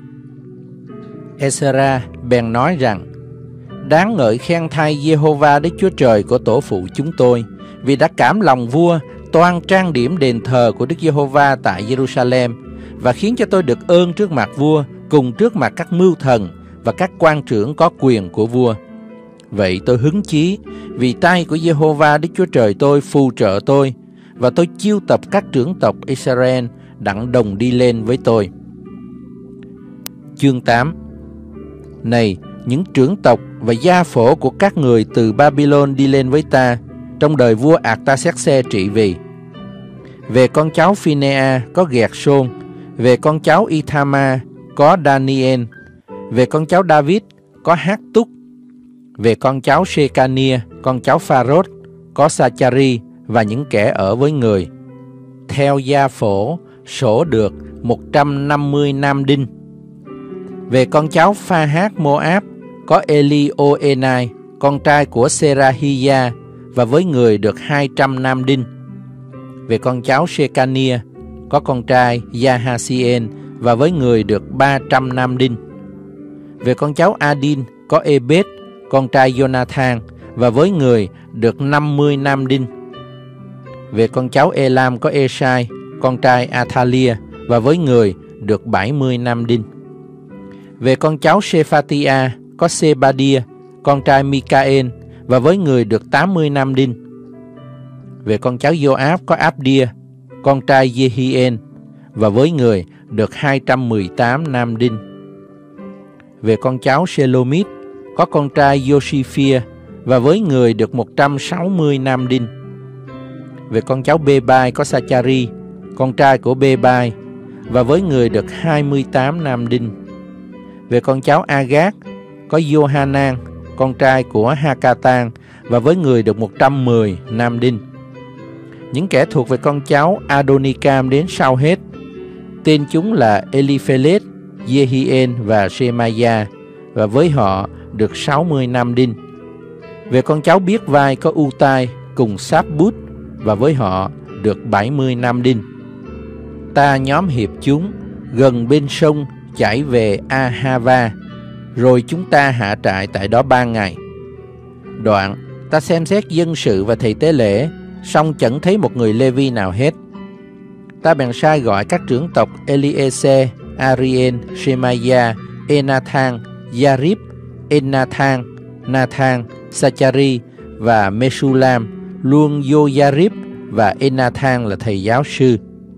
Ezra bèn nói rằng, đáng ngợi khen thay Giê-hô-va Đức Chúa Trời của tổ phụ chúng tôi, vì đã cảm lòng vua toan trang điểm đền thờ của Đức Giê-hô-va tại Jerusalem, và khiến cho tôi được ơn trước mặt vua, cùng trước mặt các mưu thần và các quan trưởng có quyền của vua. Vậy tôi hứng chí, vì tay của Giê-hô-va Đức Chúa Trời tôi phù trợ tôi, và tôi chiêu tập các trưởng tộc Israel đặng đồng đi lên với tôi. Chương tám. Này, những trưởng tộc và gia phổ của các người từ Babylon đi lên với ta trong đời vua Artaxerxes trị vì. Về con cháu Phinea có Gẹt-sôn, về con cháu Ithama có Daniel, về con cháu David có Hát-túc, về con cháu Shekania, con cháu Pha-rốt có Sa-cha-ri và những kẻ ở với người. Theo gia phổ sổ được một trăm năm mươi nam đinh. Về con cháu Pha-hát Mô-áp có Eli-ô-enai, con trai của Serahiya, và với người được hai trăm nam đinh. Về con cháu Shekania có con trai Yahasien, và với người được ba trăm nam đinh. Về con cháu Adin có Ebed, con trai Jonathan, và với người được năm mươi nam đinh. Về con cháu Elam có Esai, con trai Athalia, và với người được bảy mươi nam đinh. Về con cháu Sephatia có Sebadia, con trai Mikael, và với người được tám mươi nam đinh. Về con cháu Joab có Abdia, con trai Jehien, và với người được hai trăm mười tám nam đinh. Về con cháu Shelomit có con trai Joshphia, và với người được một trăm sáu mươi nam đinh. Về con cháu Bebai có Sa-cha-ri, con trai của Bebai, và với người được hai mươi tám nam đinh. Về con cháu Agat có Johanan, con trai của Hakatan, và với người được một trăm mười nam đinh. Những kẻ thuộc về con cháu Adonikam đến sau hết, tên chúng là Eliphelet, Jehien và Shemaya, và với họ được sáu mươi nam đinh. Về con cháu Biết Vai có Utai cùng Sáp-bút, và với họ được bảy mươi nam đinh. Ta nhóm hiệp chúng gần bên sông chảy về Ahava, rồi chúng ta hạ trại tại đó ba ngày. Đoạn ta xem xét dân sự và thầy tế lễ, song chẳng thấy một người Lê-vi nào hết. Ta bèn sai gọi các trưởng tộc Eliezer, Arien, Shemaya, Enathan, Yarib, Enathan, Nathan, Sa-cha-ri và Mesulam, luôn Joarib và Enathan là thầy giáo sư.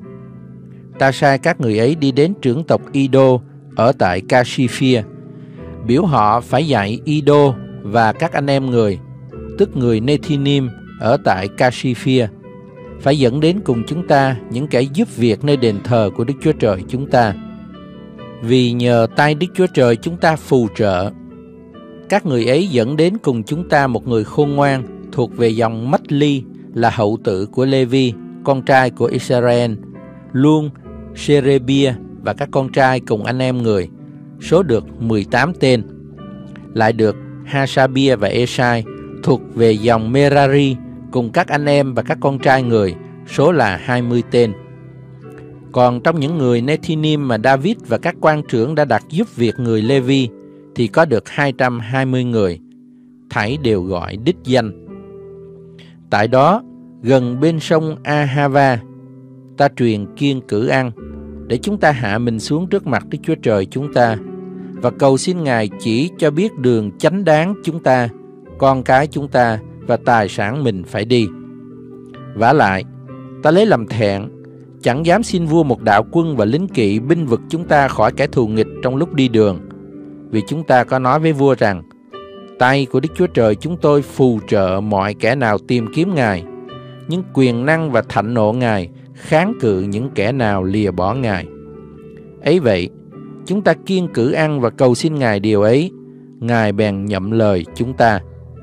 Ta sai các người ấy đi đến trưởng tộc Ido ở tại Casiphia, biểu họ phải dạy Ido và các anh em người, tức người Nethinim ở tại Casiphia, phải dẫn đến cùng chúng ta những kẻ giúp việc nơi đền thờ của Đức Chúa Trời chúng ta. Vì nhờ tay Đức Chúa Trời chúng ta phù trợ. Các người ấy dẫn đến cùng chúng ta một người khôn ngoan thuộc về dòng Mách-li, là hậu tự của Lê-vi, con trai của Israel, luôn Sherebia và các con trai cùng anh em người, số được mười tám tên. Lại được Hasabia và Esai thuộc về dòng Merari cùng các anh em và các con trai người, số là hai mươi tên. Còn trong những người Nethinim mà David và các quan trưởng đã đặt giúp việc người Lê-vi thì có được hai trăm hai mươi người, thảy đều gọi đích danh. Tại đó, gần bên sông Ahava, ta truyền kiêng cử ăn, để chúng ta hạ mình xuống trước mặt Đức Chúa Trời chúng ta, và cầu xin Ngài chỉ cho biết đường chánh đáng chúng ta, con cái chúng ta và tài sản mình phải đi. Vả lại, ta lấy làm thẹn, chẳng dám xin vua một đạo quân và lính kỵ binh vực chúng ta khỏi kẻ thù nghịch trong lúc đi đường. Vì chúng ta có nói với vua rằng, tay của Đức Chúa Trời chúng tôi phù trợ mọi kẻ nào tìm kiếm Ngài, nhưng quyền năng và thạnh nộ Ngài kháng cự những kẻ nào lìa bỏ Ngài. Ấy vậy, chúng ta kiêng cử ăn và cầu xin Ngài điều ấy, Ngài bèn nhậm lời chúng ta.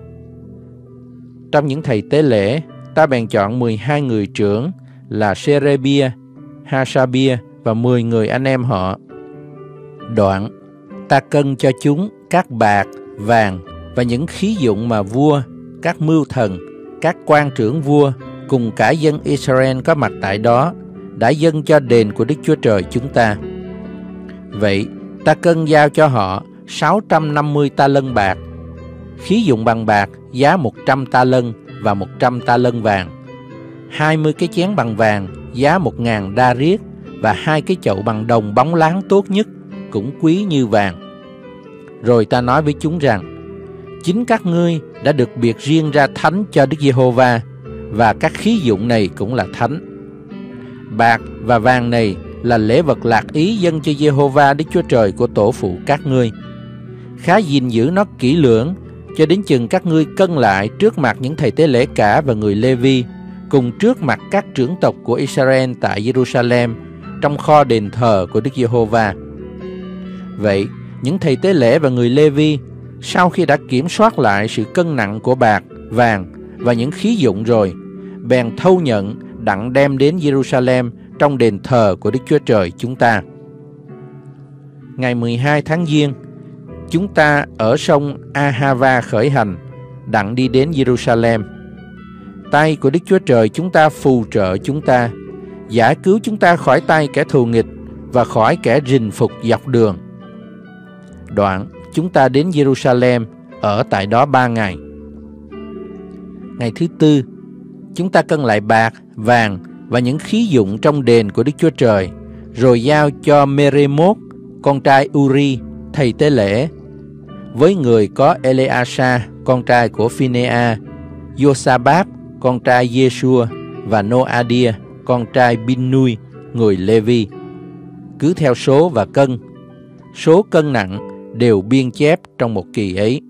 Trong những thầy tế lễ, ta bèn chọn mười hai người trưởng là Sherebia, Hasabia và mười người anh em họ. Đoạn, ta cân cho chúng các bạc, vàng và những khí dụng mà vua, các mưu thần, các quan trưởng vua cùng cả dân Israel có mặt tại đó đã dâng cho đền của Đức Chúa Trời chúng ta. Vậy, ta cân giao cho họ sáu trăm năm mươi ta lân bạc, khí dụng bằng bạc giá một trăm ta lân và một trăm ta lân vàng, hai mươi cái chén bằng vàng giá một ngàn đa riết và hai cái chậu bằng đồng bóng láng tốt nhất, cũng quý như vàng. Rồi ta nói với chúng rằng, chính các ngươi đã được biệt riêng ra thánh cho Đức Giê-hô-va, và các khí dụng này cũng là thánh. Bạc và vàng này là lễ vật lạc ý dâng cho Giê-hô-va Đức Chúa Trời của tổ phụ các ngươi. Khá gìn giữ nó kỹ lưỡng, cho đến chừng các ngươi cân lại trước mặt những thầy tế lễ cả và người Lê-vi, cùng trước mặt các trưởng tộc của Israel tại Jerusalem, trong kho đền thờ của Đức Giê-hô-va. Vậy, những thầy tế lễ và người Lê-vi, sau khi đã kiểm soát lại sự cân nặng của bạc, vàng và những khí dụng rồi, bèn thâu nhận đặng đem đến Jerusalem trong đền thờ của Đức Chúa Trời chúng ta. Ngày mười hai tháng Giêng, chúng ta ở sông Ahava khởi hành, đặng đi đến Jerusalem. Tay của Đức Chúa Trời chúng ta phù trợ chúng ta, giải cứu chúng ta khỏi tay kẻ thù nghịch và khỏi kẻ rình phục dọc đường. Đoạn, chúng ta đến Jerusalem, ở tại đó ba ngày. Ngày thứ tư, chúng ta cân lại bạc, vàng và những khí dụng trong đền của Đức Chúa Trời, rồi giao cho Meremot, con trai Uri, thầy tế lễ, với người có Eleasa, con trai của Phinea, Josabab, con trai Giê-xua và Noadia, con trai Binnui, người Lê-vi. Cứ theo số và cân, số cân nặng đều biên chép trong một kỳ ấy.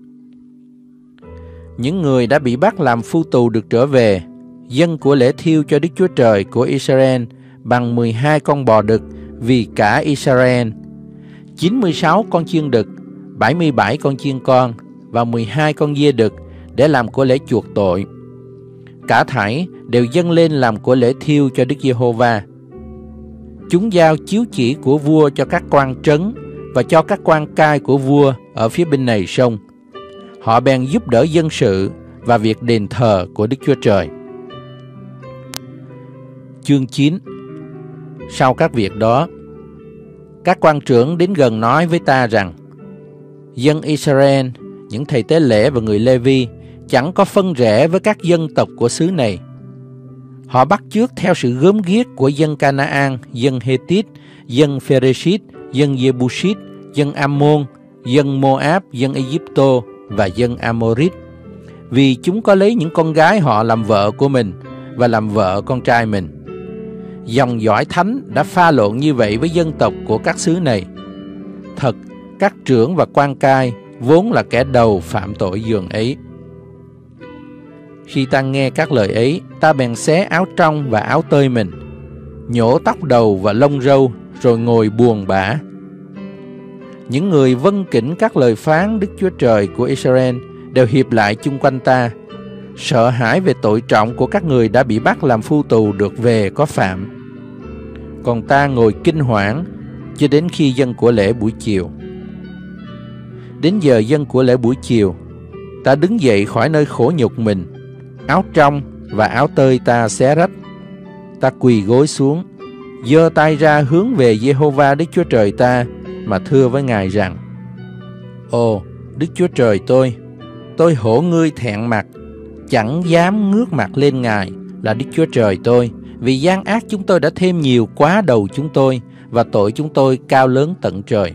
Những người đã bị bắt làm phu tù được trở về, dâng của lễ thiêu cho Đức Chúa Trời của Israel bằng mười hai con bò đực vì cả Israel, chín mươi sáu con chiên đực, bảy mươi bảy con chiên con và mười hai con dê đực để làm của lễ chuộc tội. Cả thảy đều dâng lên làm của lễ thiêu cho Đức Giê-hô-va. Chúng giao chiếu chỉ của vua cho các quan trấn và cho các quan cai của vua ở phía bên này sông. Họ bèn giúp đỡ dân sự và việc đền thờ của Đức Chúa Trời. Chương chín. Sau các việc đó, các quan trưởng đến gần nói với ta rằng, dân Israel, những thầy tế lễ và người Lê-vi chẳng có phân rẽ với các dân tộc của xứ này. Họ bắt chước theo sự gớm ghiếc của dân Canaan, dân Hethit, dân Pherezit, dân Jebusit, dân Ammon, dân Moab, dân Egypto và dân Amorit. vì chúng có lấy những con gái họ làm vợ của mình và làm vợ con trai mình. Dòng dõi thánh đã pha lộn như vậy với dân tộc của các xứ này. Thật, các trưởng và quan cai vốn là kẻ đầu phạm tội dường ấy. Khi ta nghe các lời ấy, ta bèn xé áo trong và áo tơi mình, nhổ tóc đầu và lông râu, rồi ngồi buồn bã. Những người vâng kính các lời phán Đức Chúa Trời của Israel đều hiệp lại chung quanh ta, sợ hãi về tội trọng của các người đã bị bắt làm phu tù được về có phạm. Còn ta ngồi kinh hoảng cho đến khi dâng của lễ buổi chiều. Đến giờ dâng của lễ buổi chiều, ta đứng dậy khỏi nơi khổ nhục mình, áo trong và áo tơi ta xé rách. Ta quỳ gối xuống, giơ tay ra hướng về Giê-hô-va Đức Chúa Trời ta mà thưa với Ngài rằng: Ồ, Đức Chúa Trời tôi, tôi hổ ngươi thẹn mặt, chẳng dám ngước mặt lên Ngài là Đức Chúa Trời tôi, vì gian ác chúng tôi đã thêm nhiều quá đầu chúng tôi, và tội chúng tôi cao lớn tận trời.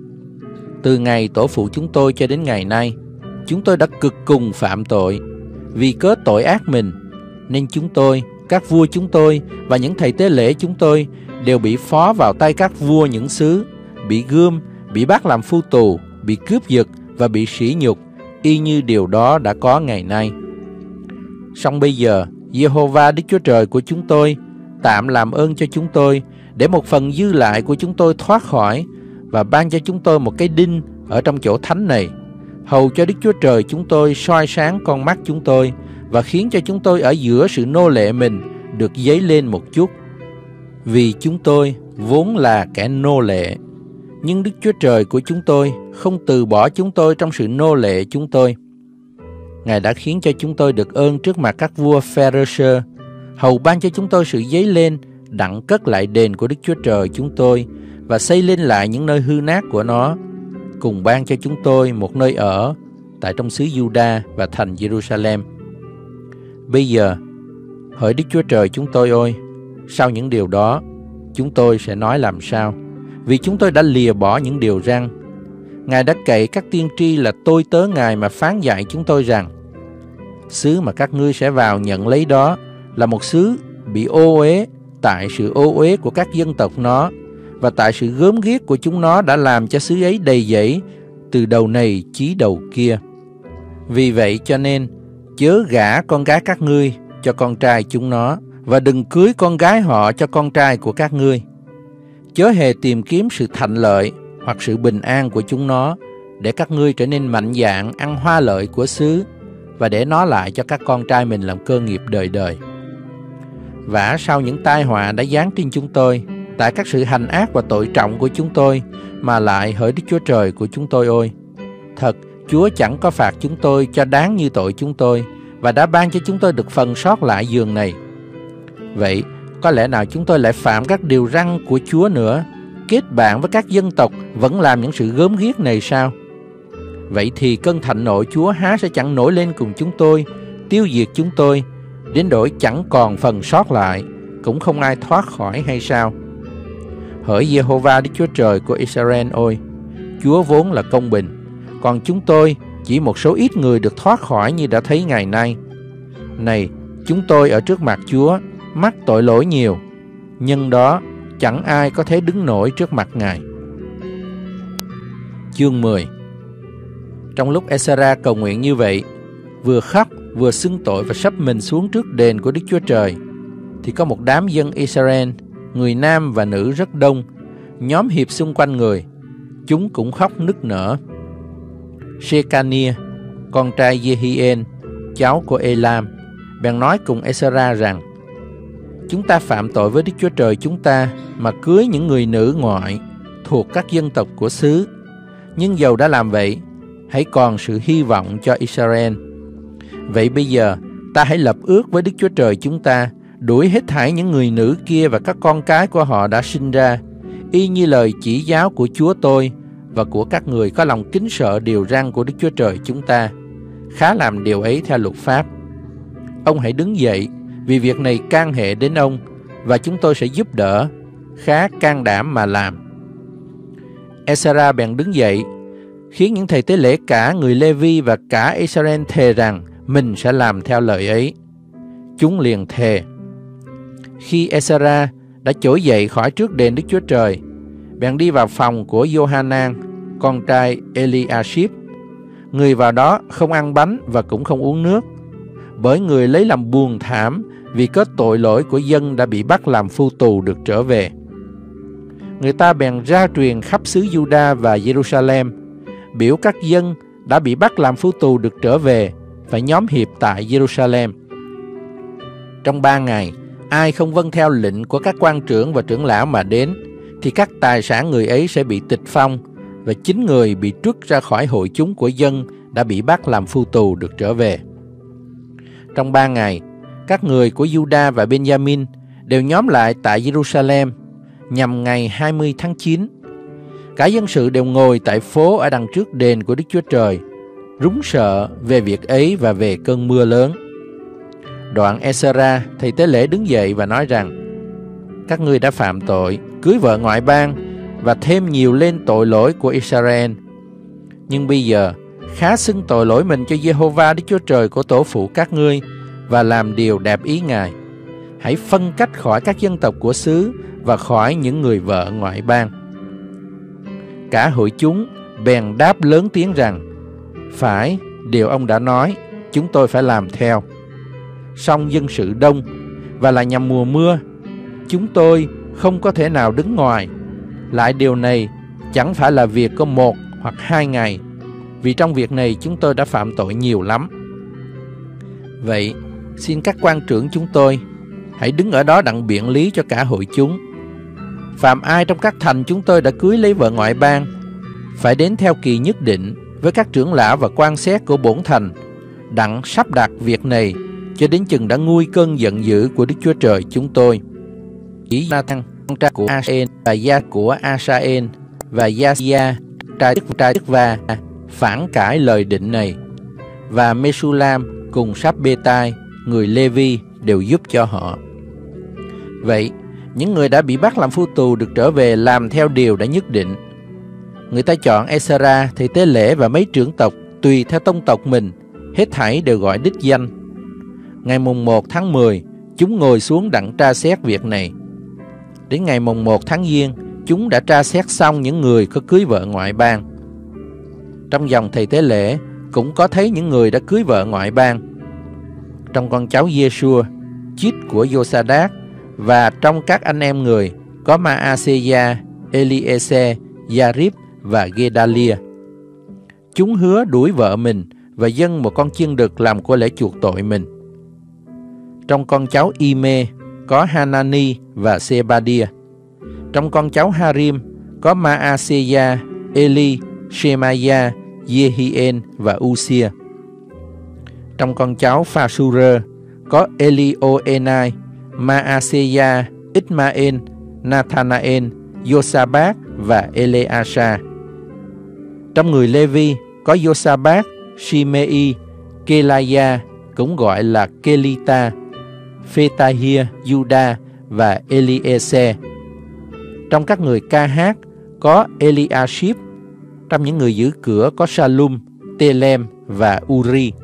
Từ ngày tổ phụ chúng tôi cho đến ngày nay, chúng tôi đã cực cùng phạm tội. Vì cớ tội ác mình, nên chúng tôi, các vua chúng tôi và những thầy tế lễ chúng tôi đều bị phó vào tay các vua những xứ, bị gươm, bị bắt làm phu tù, bị cướp giật và bị sỉ nhục, y như điều đó đã có ngày nay. Song bây giờ, Giê-hô-va Đức Chúa Trời của chúng tôi tạm làm ơn cho chúng tôi, để một phần dư lại của chúng tôi thoát khỏi, và ban cho chúng tôi một cái đinh ở trong chỗ thánh này, hầu cho Đức Chúa Trời chúng tôi soi sáng con mắt chúng tôi, và khiến cho chúng tôi ở giữa sự nô lệ mình được dấy lên một chút. Vì chúng tôi vốn là kẻ nô lệ, nhưng Đức Chúa Trời của chúng tôi không từ bỏ chúng tôi trong sự nô lệ chúng tôi. Ngài đã khiến cho chúng tôi được ơn trước mặt các vua Pha-rơ-sơ, hầu ban cho chúng tôi sự dấy lên đặng cất lại đền của Đức Chúa Trời chúng tôi, và xây lên lại những nơi hư nát của nó, cùng ban cho chúng tôi một nơi ở tại trong xứ Giu-đa và thành Giê-ru-sa-lem. Bây giờ, hỡi Đức Chúa Trời chúng tôi ơi, sau những điều đó, chúng tôi sẽ nói làm sao? Vì chúng tôi đã lìa bỏ những điều răn. Ngài đã cậy các tiên tri là tôi tớ Ngài mà phán dạy chúng tôi rằng: xứ mà các ngươi sẽ vào nhận lấy đó là một xứ bị ô uế tại sự ô uế của các dân tộc nó, và tại sự gớm ghiếc của chúng nó đã làm cho xứ ấy đầy dẫy từ đầu này chí đầu kia. Vì vậy cho nên, chớ gả con gái các ngươi cho con trai chúng nó, và đừng cưới con gái họ cho con trai của các ngươi. Chớ hề tìm kiếm sự thạnh lợi hoặc sự bình an của chúng nó, để các ngươi trở nên mạnh dạn ăn hoa lợi của xứ, và để nó lại cho các con trai mình làm cơ nghiệp đời đời. Vả sau những tai họa đã giáng trên chúng tôi, tại các sự hành ác và tội trọng của chúng tôi, mà lại hỡi Đức Chúa Trời của chúng tôi ơi, thật Chúa chẳng có phạt chúng tôi cho đáng như tội chúng tôi, và đã ban cho chúng tôi được phần sót lại giường này. Vậy có lẽ nào chúng tôi lại phạm các điều răn của Chúa nữa, kết bạn với các dân tộc vẫn làm những sự gớm ghiếc này sao? Vậy thì cơn thạnh nộ Chúa há sẽ chẳng nổi lên cùng chúng tôi, tiêu diệt chúng tôi, đến đổi chẳng còn phần sót lại, cũng không ai thoát khỏi hay sao? Hỡi Giê-hô-va Đức Chúa Trời của Israel ơi, Chúa vốn là công bình, còn chúng tôi chỉ một số ít người được thoát khỏi như đã thấy ngày nay. Này, chúng tôi ở trước mặt Chúa mắc tội lỗi nhiều, nhân đó chẳng ai có thể đứng nổi trước mặt Ngài. Chương mười. Trong lúc Ê-sa-ra cầu nguyện như vậy, vừa khóc vừa xưng tội và sắp mình xuống trước đền của Đức Chúa Trời, thì có một đám dân Israel, người nam và nữ rất đông, nhóm hiệp xung quanh người. Chúng cũng khóc nức nở. Shê-ca-nia, con trai Giê-hi-ên, cháu của Ê-lam, bèn nói cùng Ê-sa-ra rằng: chúng ta phạm tội với Đức Chúa Trời chúng ta mà cưới những người nữ ngoại thuộc các dân tộc của xứ. Nhưng dầu đã làm vậy, hãy còn sự hy vọng cho Israel. Vậy bây giờ ta hãy lập ước với Đức Chúa Trời chúng ta, đuổi hết thảy những người nữ kia và các con cái của họ đã sinh ra, y như lời chỉ giáo của Chúa tôi và của các người có lòng kính sợ điều răn của Đức Chúa Trời chúng ta, khá làm điều ấy theo luật pháp. Ông hãy đứng dậy, vì việc này can hệ đến ông, và chúng tôi sẽ giúp đỡ, khá can đảm mà làm. Ê-sa-ra bèn đứng dậy, khiến những thầy tế lễ cả người Lê-vi và cả Israel thề rằng mình sẽ làm theo lời ấy. Chúng liền thề. Khi Ezra đã trỗi dậy khỏi trước đền Đức Chúa Trời, bèn đi vào phòng của Johanan, con trai Eliashib. Người vào đó không ăn bánh và cũng không uống nước, bởi người lấy làm buồn thảm vì có tội lỗi của dân đã bị bắt làm phu tù được trở về. Người ta bèn ra truyền khắp xứ Juda và Jerusalem, biểu các dân đã bị bắt làm phu tù được trở về phải nhóm hiệp tại Jerusalem. Trong ba ngày, ai không vâng theo lệnh của các quan trưởng và trưởng lão mà đến, thì các tài sản người ấy sẽ bị tịch phong, và chính người bị truất ra khỏi hội chúng của dân đã bị bắt làm phu tù được trở về. Trong ba ngày, các người của Juda và Benjamin đều nhóm lại tại Jerusalem nhằm ngày hai mươi tháng chín. Cả dân sự đều ngồi tại phố ở đằng trước đền của Đức Chúa Trời, rúng sợ về việc ấy và về cơn mưa lớn. Đoạn Ezra, thầy tế lễ, đứng dậy và nói rằng: các ngươi đã phạm tội, cưới vợ ngoại bang và thêm nhiều lên tội lỗi của Israel. Nhưng bây giờ, khá xưng tội lỗi mình cho Giê-hô-va Đức Chúa Trời của tổ phụ các ngươi và làm điều đẹp ý Ngài. Hãy phân cách khỏi các dân tộc của xứ và khỏi những người vợ ngoại bang. Cả hội chúng bèn đáp lớn tiếng rằng: phải, điều ông đã nói, chúng tôi phải làm theo. Song dân sự đông và là nhằm mùa mưa, chúng tôi không có thể nào đứng ngoài. Lại điều này chẳng phải là việc có một hoặc hai ngày, vì trong việc này chúng tôi đã phạm tội nhiều lắm. Vậy, xin các quan trưởng chúng tôi hãy đứng ở đó đặng biện lý cho cả hội chúng. Phạm ai trong các thành chúng tôi đã cưới lấy vợ ngoại bang, phải đến theo kỳ nhất định với các trưởng lão và quan xét của bổn thành, đặng sắp đặt việc này cho đến chừng đã nguôi cơn giận dữ của Đức Chúa Trời chúng tôi. Chỉ Nathan, con trai của Asael, và Gia của Asael, và Gia-sia, trai tức trai tức và phản cãi lời định này, và Mesulam cùng Sáp-bê-tai, người Lê-vi, đều giúp cho họ. Vậy, những người đã bị bắt làm phu tù được trở về làm theo điều đã nhất định. Người ta chọn Ezra, thầy tế lễ, và mấy trưởng tộc tùy theo tông tộc mình, hết thảy đều gọi đích danh. Ngày mùng một tháng mười, chúng ngồi xuống đặng tra xét việc này. Đến ngày mùng một tháng Giêng, chúng đã tra xét xong những người có cưới vợ ngoại bang. Trong dòng thầy tế lễ cũng có thấy những người đã cưới vợ ngoại bang. Trong con cháu Giê-xua, Chít của Giô-sa-đát, và trong các anh em người có Ma-a-sê-gia, Eli-ê-sê, Gia-ríp và Gê-đa-lia. Chúng hứa đuổi vợ mình và dâng một con chiên đực làm của lễ chuộc tội mình. Trong con cháu Y-mê có Ha-na-ni và Sê-ba-đia. Trong con cháu Ha-rim có Ma-a-sê-gia, Eli, Shê-ma-gia, Giê-hi-en và U-sia. Trong con cháu Pha-su-rơ có Eli-ô-enai, Ma-a-sê-gia, Ít-ma-en, Na-tha-na-en, Giô-sa-bát và Ele-a-sa. Trong người Lê-vi có Giô-sa-bát, Shi-mê-y, Kê-la-gia, cũng gọi là Kê-li-ta, Phê-ta-hia, Giu-đa và Eli-ê-sê. Trong các người ca-hát có Eli-a-shib. Trong những người giữ cửa có Sa-lum, Tê-lem và U-ri.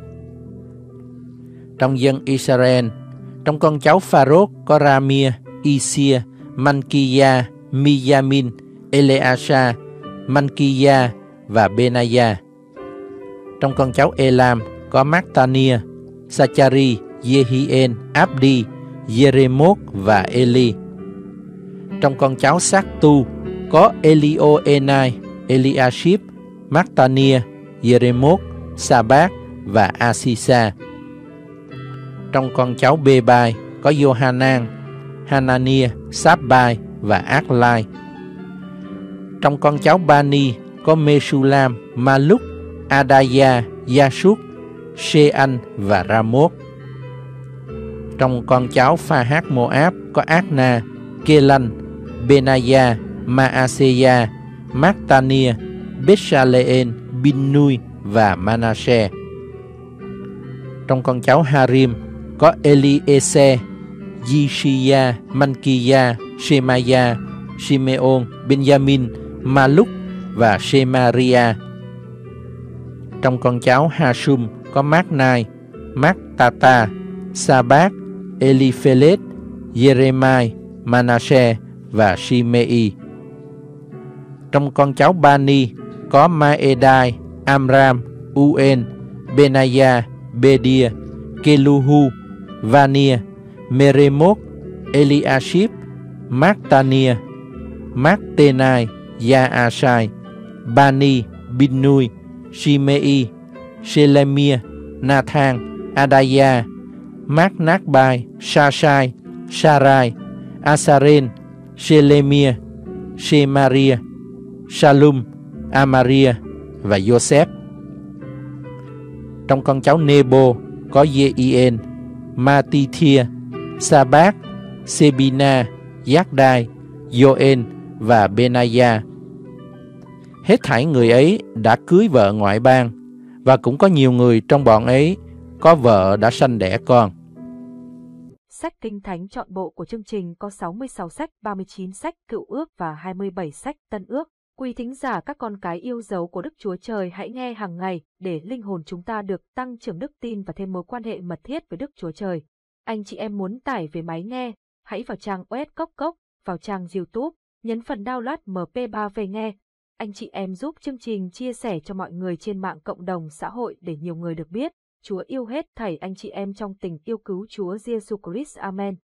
Trong dân Israel, trong con cháu Pha-rốt có Ra-mia, Y-sia, Man-ki-ya, Mi-ya-min, Ele-a-sa, Man-ki-ya và Bê-na-ya. Trong con cháu Ê-lam có Mát-ta-nia, Sa-cha-ri, Giê-hi-en, Áp-đi, Giê-rê-mốt và Eli. Trong con cháu Sát-tu có Eli-ô-enai, Eli-a-shib, Mát-ta-nia, Giê-rê-mốt, Sa-bát và A-si-sa. Trong con cháu Bê-bai có Giô-ha-nan, Ha-na-nia, Sáp-bai và Ác-lai. Trong con cháu Ba-ni có Mê-su-lam, Ma-lúc, A-đa-ya, Gia-sút, Sê-anh và Ra-mốt. Trong con cháu Pha-hát-mô-áp có Ác-na, Kê-lanh, Bê-na-ya, Ma-a-sê-ya, Mát-ta-nia, Bết-sa-lê-en, Bin-nui và Ma-na-sê. Trong con cháu Ha-rim có Eli-ê-sê, Di-si-ya, Man-ki-ya, Shê-ma-ya, Shi-mê-ôn, Ben-gia-min, Ma-lúc và Shê-ma-ri-a. Trong con cháu Ha-sum có Mát-nai, Mactata, Sa-bác, Eliphelet, Jeremai, Manasseh và Shimei. Trong con cháu Bani có Maedai, Amram, Uen, Benaya, Bedia, Keluhu, Vania, Meremot, Eliashib, Mattania, Mattenai, Yaashai, Bani, Binnui, Shimei, Shelemia, Nathan, Adaya, Maknakbai, Shashai, Sarai, Asaren, Shelemia, Shemaria, Shalum, Amaria và Joseph. Trong con cháu Nebo có Jeien, Matithia, Sa-bác, Sebina, Yakdai, Joen và Benaya. Hết thảy người ấy đã cưới vợ ngoại bang, và cũng có nhiều người trong bọn ấy có vợ đã sanh đẻ con. Sách Kinh Thánh trọn bộ của chương trình có sáu mươi sáu sách, ba mươi chín sách Cựu Ước và hai mươi bảy sách Tân Ước. Quý thính giả các con cái yêu dấu của Đức Chúa Trời, hãy nghe hàng ngày để linh hồn chúng ta được tăng trưởng đức tin và thêm mối quan hệ mật thiết với Đức Chúa Trời. Anh chị em muốn tải về máy nghe, hãy vào trang o ét Cốc Cốc, vào trang YouTube, nhấn phần download em pê ba về nghe. Anh chị em giúp chương trình chia sẻ cho mọi người trên mạng cộng đồng xã hội để nhiều người được biết. Chúa yêu hết thảy anh chị em trong tình yêu cứu Chúa Giêsu Christ. Amen.